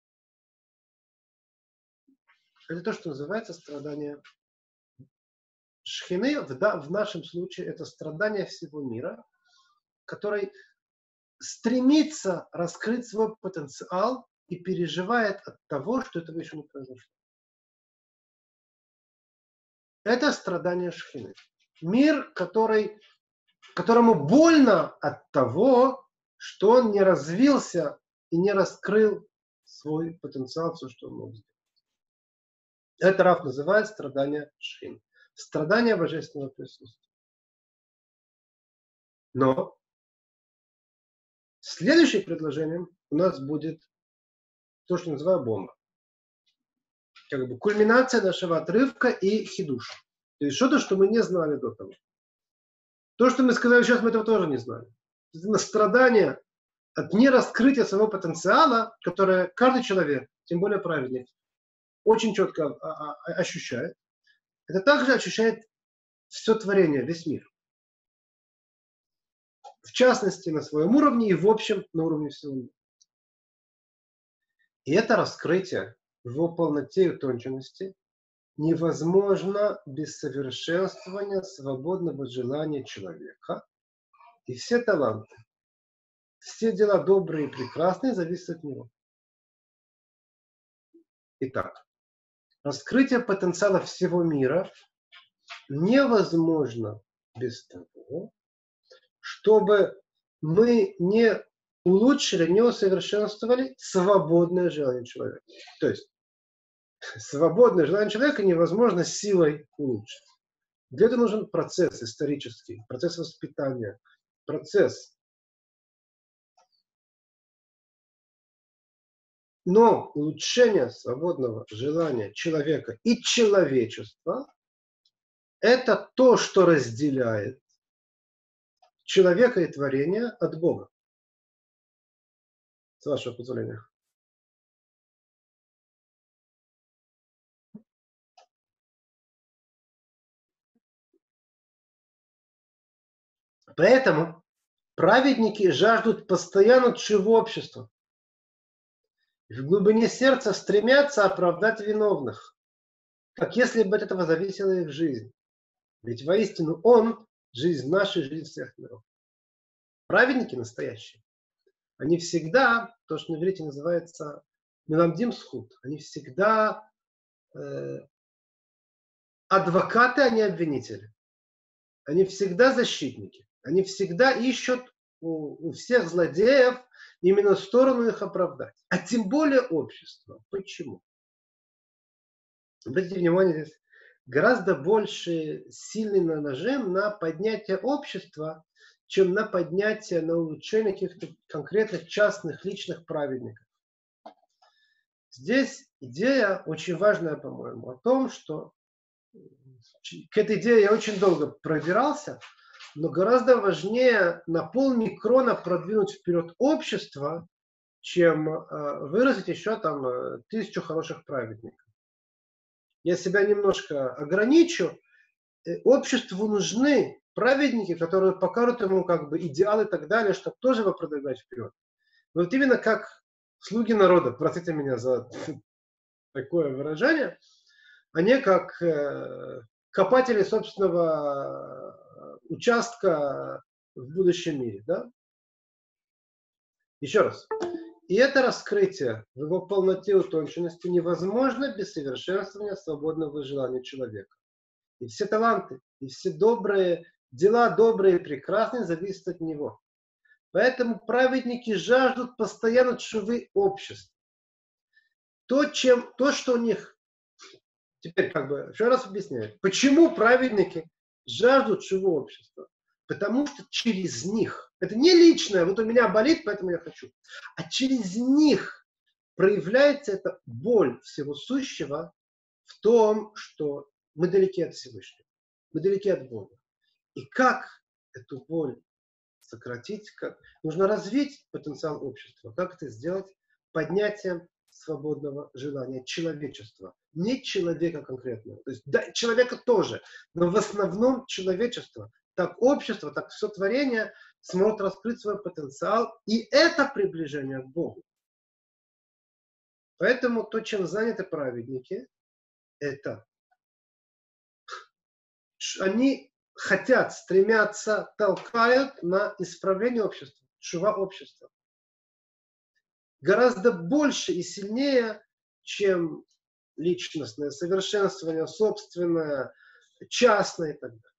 Это то, что называется страдание Шхины. В, да, в нашем случае это страдание всего мира, который стремится раскрыть свой потенциал и переживает от того, что этого еще не произошло. Это страдание Шхины. Мир, который, которому больно от того, что он не развился и не раскрыл свой потенциал, все, что он мог сделать. Это Рав называет страдание Шхины. Страдание божественного присутствия. Но следующим предложением у нас будет то, что я называю бомба. Как бы кульминация нашего отрывка и хидуш. То есть что-то, что мы не знали до того. То, что мы сказали сейчас, мы этого тоже не знали. на страдания от нераскрытия своего потенциала, которое каждый человек, тем более праведник, очень четко ощущает. Это также ощущает все творение, весь мир. В частности, на своем уровне и в общем на уровне всего мира. И это раскрытие в его полноте и утонченности невозможно без совершенствования свободного желания человека. И все таланты, все дела добрые и прекрасные зависят от него. Итак, раскрытие потенциала всего мира невозможно без того, чтобы мы не улучшили, не усовершенствовали свободное желание человека. То есть, свободное желание человека невозможно силой улучшить. Для этого нужен процесс исторический, процесс воспитания, процесс. Но улучшение свободного желания человека и человечества – это то, что разделяет человека и творение от Бога. С вашего позволения. Поэтому праведники жаждут постоянно чего общества. В глубине сердца стремятся оправдать виновных, как если бы от этого зависела их жизнь. Ведь воистину Он – жизнь наша, жизнь всех миров. Праведники настоящие. Они всегда, то, что на иврите называется меламдим зхут, они всегда э, адвокаты, а не обвинители. Они всегда защитники. Они всегда ищут у, у всех злодеев именно сторону их оправдать. А тем более общество. Почему? Обратите внимание, здесь гораздо больше сильный нажим на поднятие общества, чем на поднятие, на улучшение каких-то конкретных частных личных праведников. Здесь идея очень важная, по-моему, о том, что к этой идее я очень долго пробирался, но гораздо важнее на полмикрона продвинуть вперед общество, чем э, выразить еще там э, тысячу хороших праведников. Я себя немножко ограничу. Э, обществу нужны праведники, которые покажут ему как бы идеалы и так далее, чтобы тоже его продвигать вперед. Но вот именно как слуги народа, простите меня за такое выражение, они как э, копатели собственного участка в будущем мире. Да? Еще раз. И это раскрытие в его полноте и утонченности невозможно без совершенствования свободного желания человека. И все таланты, и все добрые дела, добрые и прекрасные, зависят от него. Поэтому праведники жаждут постоянно тшувы общества. То, чем, то, что у них... Теперь как бы еще раз объясняю. Почему праведники жаждут тшувы общества? Потому что через них, это не личное, вот у меня болит, поэтому я хочу, а через них проявляется эта боль всего сущего в том, что мы далеки от Всевышнего, мы далеки от Бога. И как эту боль сократить? Как? Нужно развить потенциал общества. Как это сделать? Поднятием свободного желания человечества. Не человека конкретного. То есть да, человека тоже, но в основном человечество. Так общество, так все творение сможет раскрыть свой потенциал. И это приближение к Богу. Поэтому то, чем заняты праведники, это они хотят, стремятся, толкают на исправление общества, тшува общества. Гораздо больше и сильнее, чем личностное совершенствование, собственное, частное и так далее.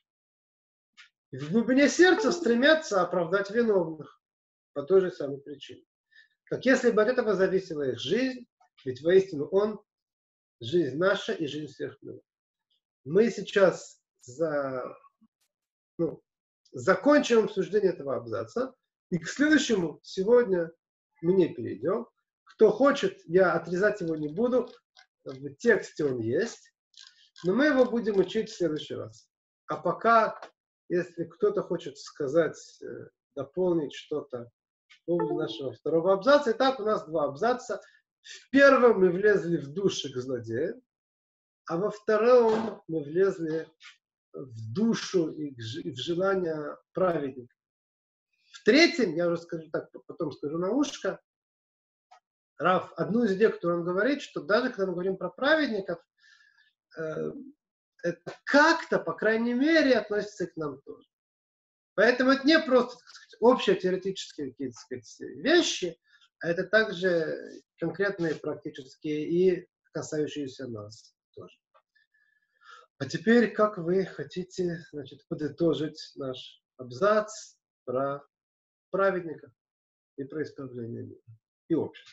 В глубине сердца стремятся оправдать виновных по той же самой причине. Как если бы от этого зависела их жизнь, ведь воистину Он – жизнь наша и жизнь всех миров. Мы сейчас за, ну, закончим обсуждение этого абзаца, и к следующему сегодня мы не перейдем. Кто хочет, я отрезать его не буду, в тексте он есть, но мы его будем учить в следующий раз. А пока, если кто-то хочет сказать дополнить что-то по поводу нашего второго абзаца. Итак, у нас два абзаца. В первом мы влезли в души к злодеям, а во втором мы влезли в душу и в желание праведника. В третьем, я уже скажу так, потом скажу на ушко, Рав, одну из идей, которую он говорит, что даже когда мы говорим про праведников, э, это как-то, по крайней мере, относится к нам тоже. Поэтому это не просто, так сказать, общие теоретические какие-то, так сказать, вещи, а это также конкретные практические и касающиеся нас тоже. А теперь, как вы хотите, значит, подытожить наш абзац про праведников и про исправление мира и общества?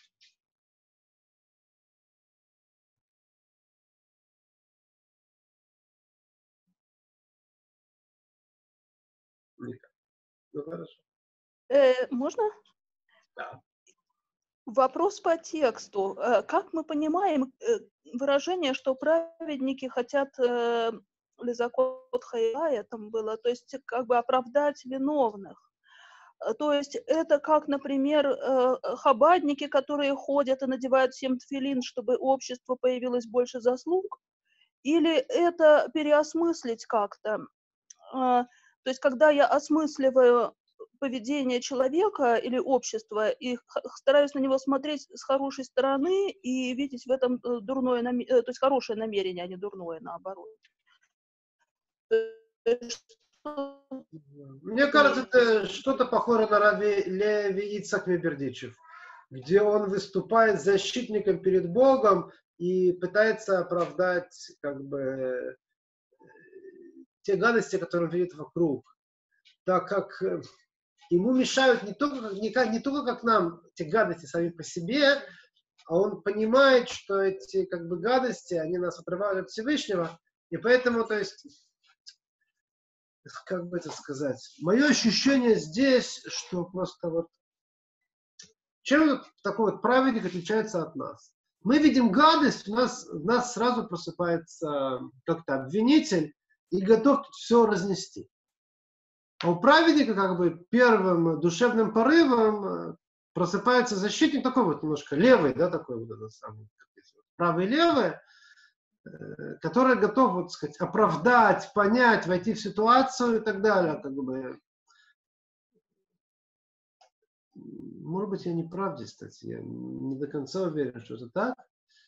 Никак. Ну, хорошо. Э, можно? Да. Вопрос по тексту. Э, Как мы понимаем э, выражение, что праведники хотят э, лизакот хайая, там было, то есть как бы оправдать виновных. Э, То есть это как, например, э, хабадники, которые ходят и надевают всем тфилин, чтобы у общества появилось больше заслуг, или это переосмыслить как-то? Э, То есть когда я осмысливаю поведение человека или общества и х- стараюсь на него смотреть с хорошей стороны и видеть в этом э, дурное, наме- э, то есть хорошее намерение, а не дурное, наоборот. То есть, что Мне кажется, это что-то похоже на Рави Леви Ицхак Мебердичев, где он выступает защитником перед Богом и пытается оправдать как бы те гадости, которые он видит вокруг, так как э, ему мешают не только, как- не, как- не только как нам эти гадости сами по себе, а он понимает, что эти как бы гадости, они нас отрывают от Всевышнего, и поэтому, то есть, как бы это сказать, мое ощущение здесь, что просто вот, чем вот такой вот праведник отличается от нас? Мы видим гадость, у нас, в нас сразу просыпается как-то обвинитель и готов тут все разнести. А у праведника как бы первым душевным порывом э, просыпается защитник такой вот немножко левый, да, такой вот этот самый, правый и левый, э, который готов, вот сказать, оправдать, понять, войти в ситуацию и так далее, как бы. Может быть, я не прав здесь, кстати, я не до конца уверен, что это так.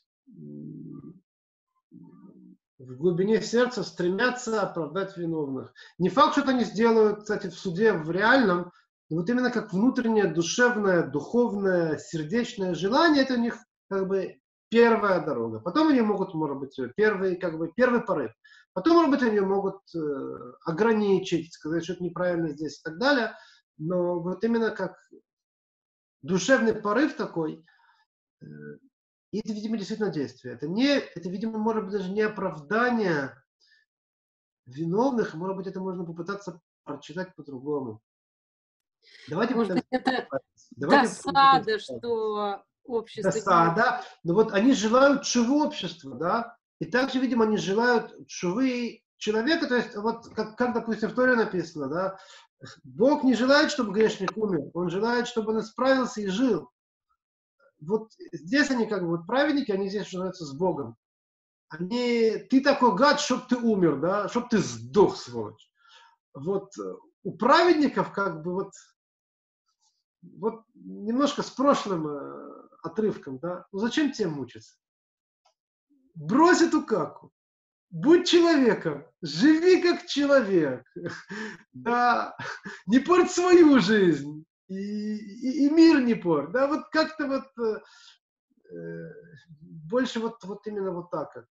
В глубине сердца стремятся оправдать виновных. Не факт, что это они сделают, кстати, в суде, в реальном, но вот именно как внутреннее, душевное, духовное, сердечное желание, это у них как бы первая дорога. Потом они могут, может быть, первый, как бы, первый порыв. Потом, может быть, они могут э, ограничить, сказать, что это неправильно здесь и так далее. Но вот именно как душевный порыв такой, э, и это, видимо, действительно действие. Это, не, это, видимо, может быть даже не оправдание виновных, может быть, это можно попытаться прочитать по-другому. Давайте Может быть, попытаемся- это давайте досада, попытаемся- что общество... Досада. Но вот они желают чувы общества, да? И также, видимо, они желают чувы человека, то есть, вот как, как допустим, в Торе написано, да? Бог не желает, чтобы грешник умер, Он желает, чтобы он исправился и жил. Вот здесь они как бы, вот праведники, они здесь желаются с Богом. Они, ты такой гад, чтоб ты умер, да, чтоб ты сдох, сволочь. Вот э, у праведников как бы вот, вот немножко с прошлым э, отрывком, да, ну зачем тебе мучиться? Брось эту каку, будь человеком, живи как человек, да, не порть свою жизнь и, и, и мир не порть, да, вот как-то вот э, больше вот, вот именно вот так вот.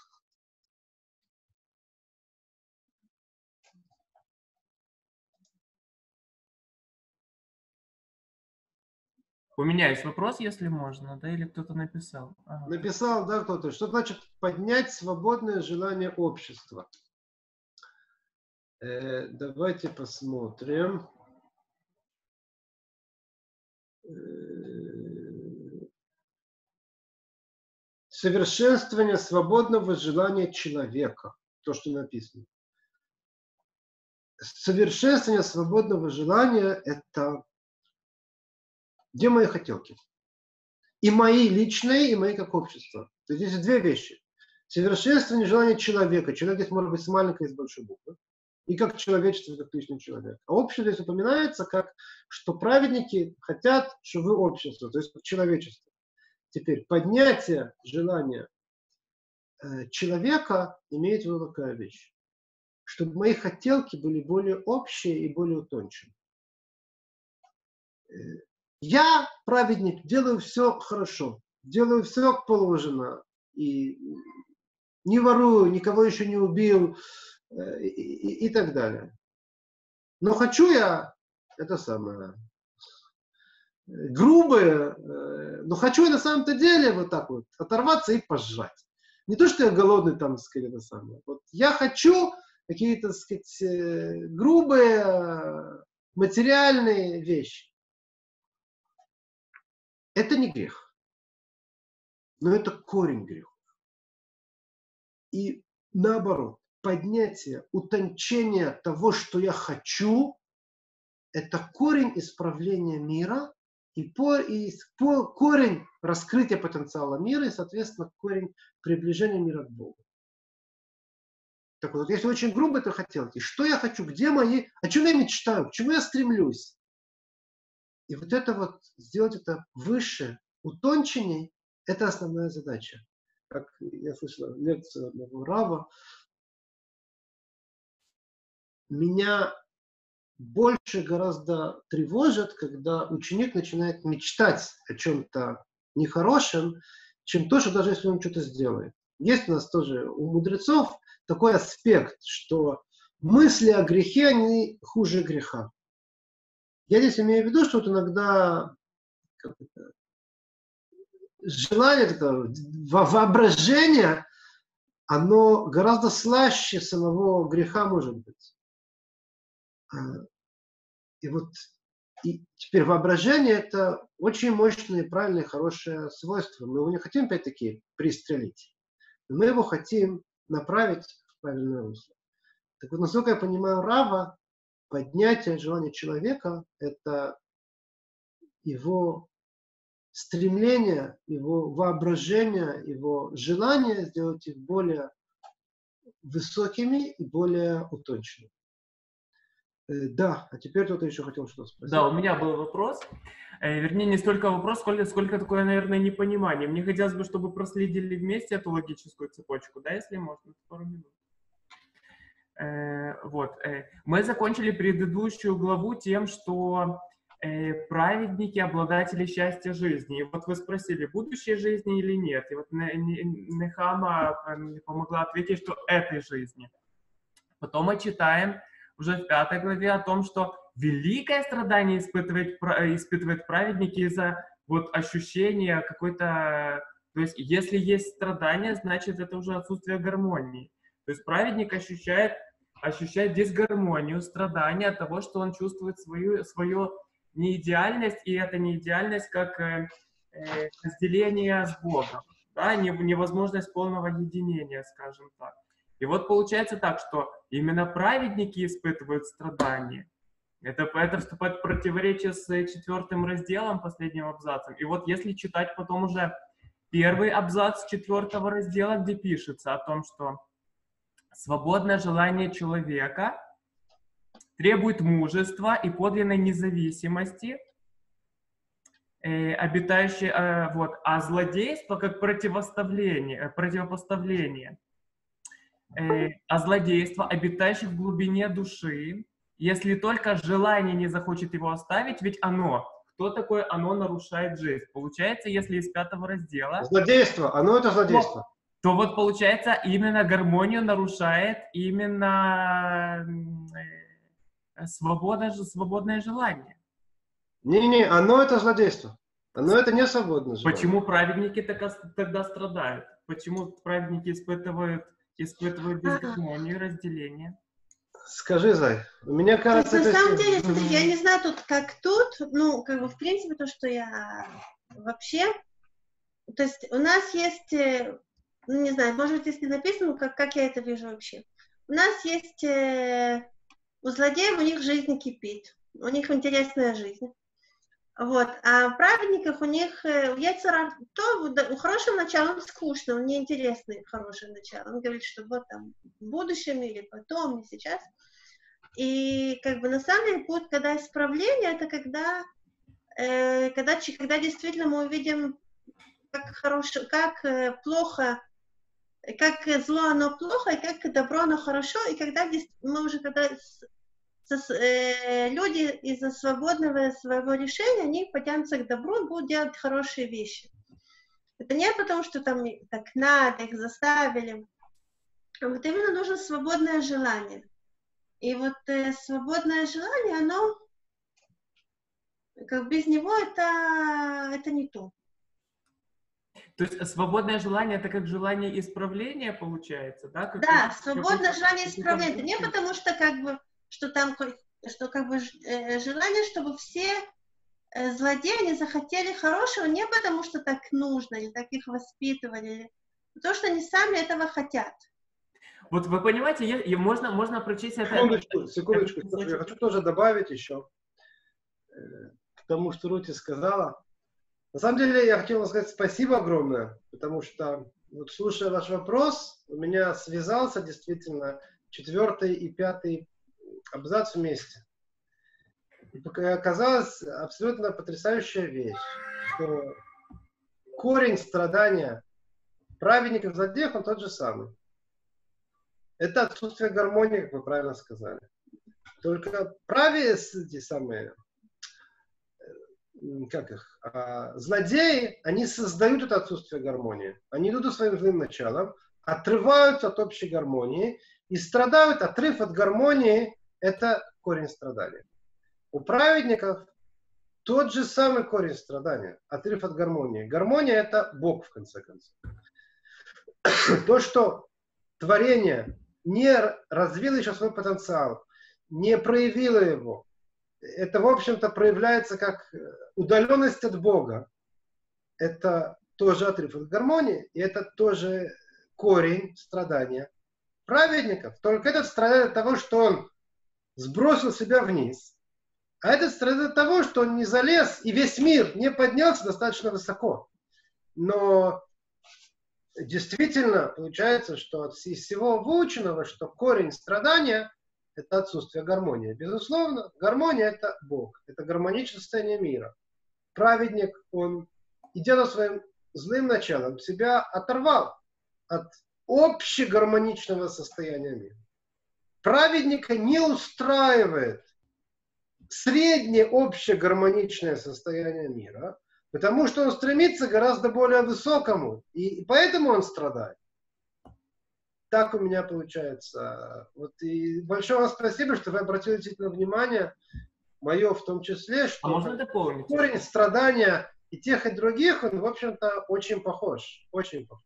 У меня есть вопрос, если можно, да, или кто-то написал? Ага. Написал, да, кто-то. Что значит поднять свободное желание общества? Э, давайте посмотрим. Э, совершенствование свободного желания человека. То, что написано. совершенствование свободного желания – это где мои хотелки. И мои личные, и мои как общество. То есть здесь две вещи. Совершенствование желания человека. Человек здесь может быть с маленькой и с большой буквы. И как человечество, как личный человек. А общество здесь упоминается, как, что праведники хотят, чтобы вы общество, то есть как человечество. Теперь поднятие желания э, человека имеет в виду такая вещь. Чтобы мои хотелки были более общие и более утонченные. Я, праведник, делаю все хорошо, делаю все как положено, и не ворую, никого еще не убил, и, и, и так далее. Но хочу я, это самое, грубое, но хочу я на самом-то деле вот так вот оторваться и пожрать. Не то, что я голодный там, так сказать, это самое. Вот я хочу какие-то, так сказать, грубые материальные вещи. Это не грех, но это корень греха. И наоборот, поднятие, утончение того, что я хочу, это корень исправления мира и, по, и по, корень раскрытия потенциала мира и, соответственно, корень приближения мира к Богу. Так вот, если очень грубо это хотелки, что я хочу, где мои, о чем я мечтаю, к чему я стремлюсь. И вот это вот, сделать это выше, утонченней, это основная задача. Как я слышал лекцию одного рава, меня больше гораздо тревожит, когда ученик начинает мечтать о чем-то нехорошем, чем то, что даже если он что-то сделает. Есть у нас тоже у мудрецов такой аспект, что мысли о грехе, они хуже греха. Я здесь имею в виду, что вот иногда как это, желание, это, воображение, оно гораздо слаще самого греха может быть. И вот и теперь воображение – это очень мощное, правильное, хорошее свойство. Мы его не хотим, опять-таки, пристрелить. Мы его хотим направить в правильное русло. Так вот, насколько я понимаю Рава, поднятие желания человека – это его стремление, его воображение, его желание сделать их более высокими и более утонченными. Да, а теперь кто-то еще хотел что-то спросить. Да, у меня был вопрос. Э, вернее, не столько вопрос, сколько, сколько такое, наверное, непонимание. Мне хотелось бы, чтобы проследили вместе эту логическую цепочку, да, если можно, пару минут. Э, вот. Э, мы закончили предыдущую главу тем, что э, праведники – обладатели счастья жизни. И вот вы спросили, будущей жизни или нет? И вот Нехама помогла ответить, что этой жизни. Потом мы читаем уже в пятой главе о том, что великое страдание испытывает, испытывает праведники из-за вот ощущения какой-то... То есть, если есть страдание, значит, это уже отсутствие гармонии. То есть, праведник ощущает, ощущает дисгармонию, страдание от того, что он чувствует свою, свою неидеальность, и эта неидеальность как э, э, разделение с Богом, да, невозможность полного единения, скажем так. И вот получается так, что именно праведники испытывают страдания. Это, это вступает в противоречие с четвертым разделом, последним абзацем. И вот если читать потом уже первый абзац четвертого раздела, где пишется о том, что свободное желание человека требует мужества и подлинной независимости, э, обитающей, э, вот, а злодейство как противоставление, противопоставление. А злодейство, обитающее в глубине души, если только желание не захочет его оставить, ведь оно, кто такое оно, нарушает жизнь. Получается, если из пятого раздела... Злодейство, оно это злодейство. То, то вот получается, именно гармонию нарушает именно свобода, свободное желание. Не-не, оно это злодейство. Оно это не свободное желание. Почему праведники тогда страдают? Почему праведники испытывают... испытывают дисгармонию, разделение. Скажи, Зай, у меня кажется... То есть, на это... самом деле, смотри, я не знаю тут как тут, ну, как бы, в принципе, то, что я вообще... То есть у нас есть, ну, не знаю, может быть, если написано, как, как я это вижу вообще. У нас есть э, у злодеев у них жизнь кипит, у них интересная жизнь. Вот. А в праведниках у них э, у Яйцера, то у хорошего начала он скучно, он неинтересный хорошее начало. Он говорит, что вот там в будущем или потом, не сейчас. И как бы на самом деле путь, когда исправление, это когда, э, когда, когда действительно мы увидим, как, хорошо, как э, плохо, как зло оно плохо, и как добро оно хорошо, и когда мы уже когда с, э, люди из-за свободного своего решения, они потянутся к добру и будут делать хорошие вещи. Это не потому, что там так надо, их заставили. А вот именно нужно свободное желание. И вот э, свободное желание, оно, как без него, это, это не то. То есть свободное желание — это как желание исправления, получается, да? Как, да, как, свободное как, желание как, исправления. как, Не потому что как бы, что там, что как бы э, желание, чтобы все э, злодеи не захотели хорошего, не потому что так нужно, или так их воспитывали, или потому что они сами этого хотят. Вот вы понимаете, я, я, можно, можно прочесть это... Секундочку, секундочку. Это, я хочу тоже добавить еще э, к тому, что Рути сказала. На самом деле я хотел вам сказать спасибо огромное, потому что, вот, слушая ваш вопрос, у меня связался действительно четвертый и пятый абзац вместе. И оказалась абсолютно потрясающая вещь, что корень страдания праведников злодеев, он тот же самый. Это отсутствие гармонии, как вы правильно сказали. Только правые эти самые, как их, а, злодеи, они создают это отсутствие гармонии. Они идут своим злым началом, отрываются от общей гармонии и страдают. Отрыв от гармонии – это корень страдания. У праведников тот же самый корень страдания, отрыв от гармонии. Гармония – это Бог, в конце концов. То, что творение не развило еще свой потенциал, не проявило его, это, в общем-то, проявляется как удаленность от Бога. Это тоже отрыв от гармонии, и это тоже корень страдания праведников. Только этот страдает от того, что он сбросил себя вниз, а этот страдает от того, что он не залез, и весь мир не поднялся достаточно высоко. Но действительно получается, что из всего выученного, что корень страдания – это отсутствие гармонии. Безусловно, гармония – это Бог, это гармоничное состояние мира. Праведник, он, идя за своим злым началом, себя оторвал от общегармоничного состояния мира. Праведника не устраивает среднее общегармоничное состояние мира, потому что он стремится к гораздо более высокому, и поэтому он страдает. Так у меня получается. Вот, и большое вам спасибо, что вы обратили действительно внимание, мое в том числе, что а можно дополнить? Корень страдания и тех, и других, он, в общем-то, очень похож. Очень похож.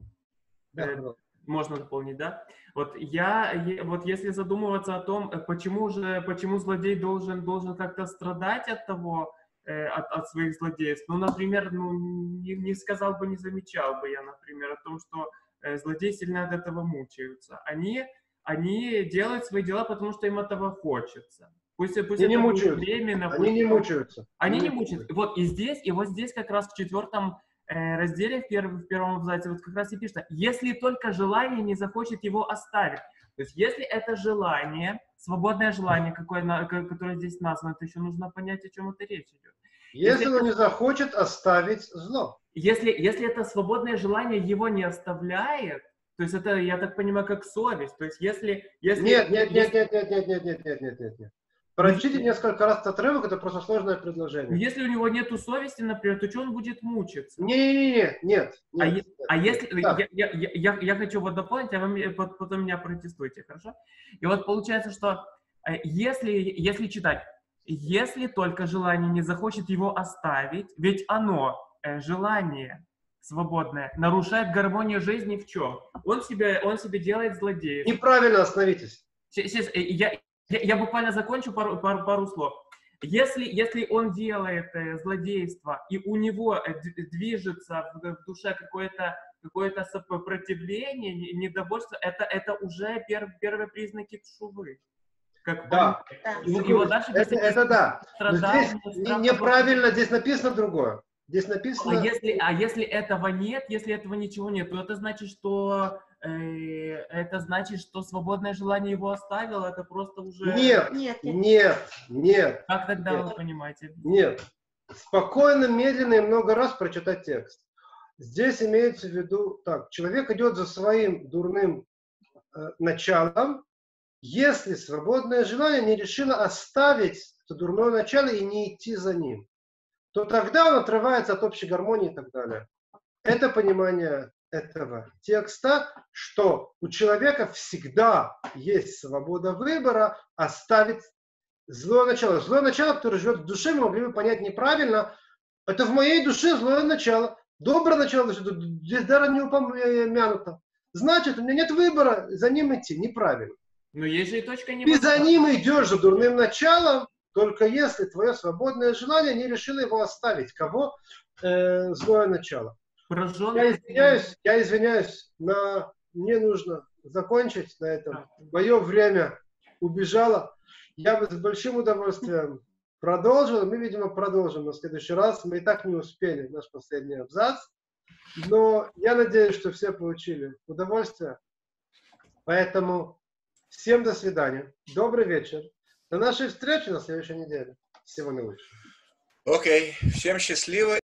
Да, э, можно дополнить, да? Вот я, вот если задумываться о том, почему же, почему злодей должен, должен как-то страдать от того, От, от своих злодейств. Ну, например, ну, не, не сказал бы, не замечал бы я, например, о том, что э, злодеи сильно от этого мучаются. Они, они делают свои дела, потому что им этого хочется. Пусть, пусть они это не будет мучаются. временно. Они не мучаются. Они не мучаются. Вот и здесь, и вот здесь как раз в четвертом э, разделе, в, перв, в первом абзаце, вот как раз и пишется, если только желание не захочет его оставить. То есть, если это желание, свободное желание, какое, которое здесь названо, то еще нужно понять, о чем это речь идет. Если, если он это, не захочет оставить зло. Если, если это свободное желание его не оставляет, то есть это, я так понимаю, как совесть. То есть, если... если нет, нет, нет, если, нет, нет, нет, нет, нет, нет, нет, нет, нет. Прочтите несколько раз этот отрывок, это просто сложное предложение. Если у него нету совести, например, то что он будет мучиться? Не-не-не, нет, нет. А, нет, а нет, если... так. Я, я, я, я хочу вот дополнить, а вы потом меня протестуйте, хорошо? И вот получается, что если, если читать, если только желание не захочет его оставить, ведь оно, желание свободное, нарушает гармонию жизни в чем? Он себе, он себе делает злодеев. Неправильно, остановитесь. Сейчас, я, я, я буквально закончу пару, пару, пару слов. Если, если он делает э, злодейство, и у него э, движется в, в душе какое-то какое-то сопротивление, недовольство, это, это уже пер, первые признаки тшувы. Как Да. Да. Его, его даже Это, это да. Но здесь страдания, не- страх, неправильно, здесь написано другое. Здесь А написано... если, а если этого нет, если этого ничего нет, то это значит, что э, это значит, что свободное желание его оставило, это просто уже... Нет, Нет, нет. нет, нет, Как тогда Нет. вы понимаете? нет. Спокойно, медленно и много раз прочитать текст. Здесь имеется в виду так. Человек идет за своим дурным э, началом, если свободное желание не решило оставить это дурное начало и не идти за ним, то тогда он отрывается от общей гармонии и так далее. Это понимание этого текста, что у человека всегда есть свобода выбора оставить злое начало. Злое начало, которое живет в душе, мы могли бы понять неправильно. Это в моей душе злое начало. Доброе начало, здесь даже не упомянуто. Значит, у меня нет выбора за ним идти. Неправильно. Но есть же и точка Ты невозврата. за ним идешь за дурным началом, только если твое свободное желание не решило его оставить. Кого? Э, злое начало. Я Пораженный- извиняюсь, я извиняюсь, но мне нужно закончить на этом. Мое время убежало. Я бы с большим удовольствием продолжил. Мы, видимо, продолжим на следующий раз. Мы и так не успели наш последний абзац. Но я надеюсь, что все получили удовольствие. Поэтому всем до свидания. Добрый вечер. До нашей встречи на следующей неделе. Всего наилучшего. Окей, всем счастливо.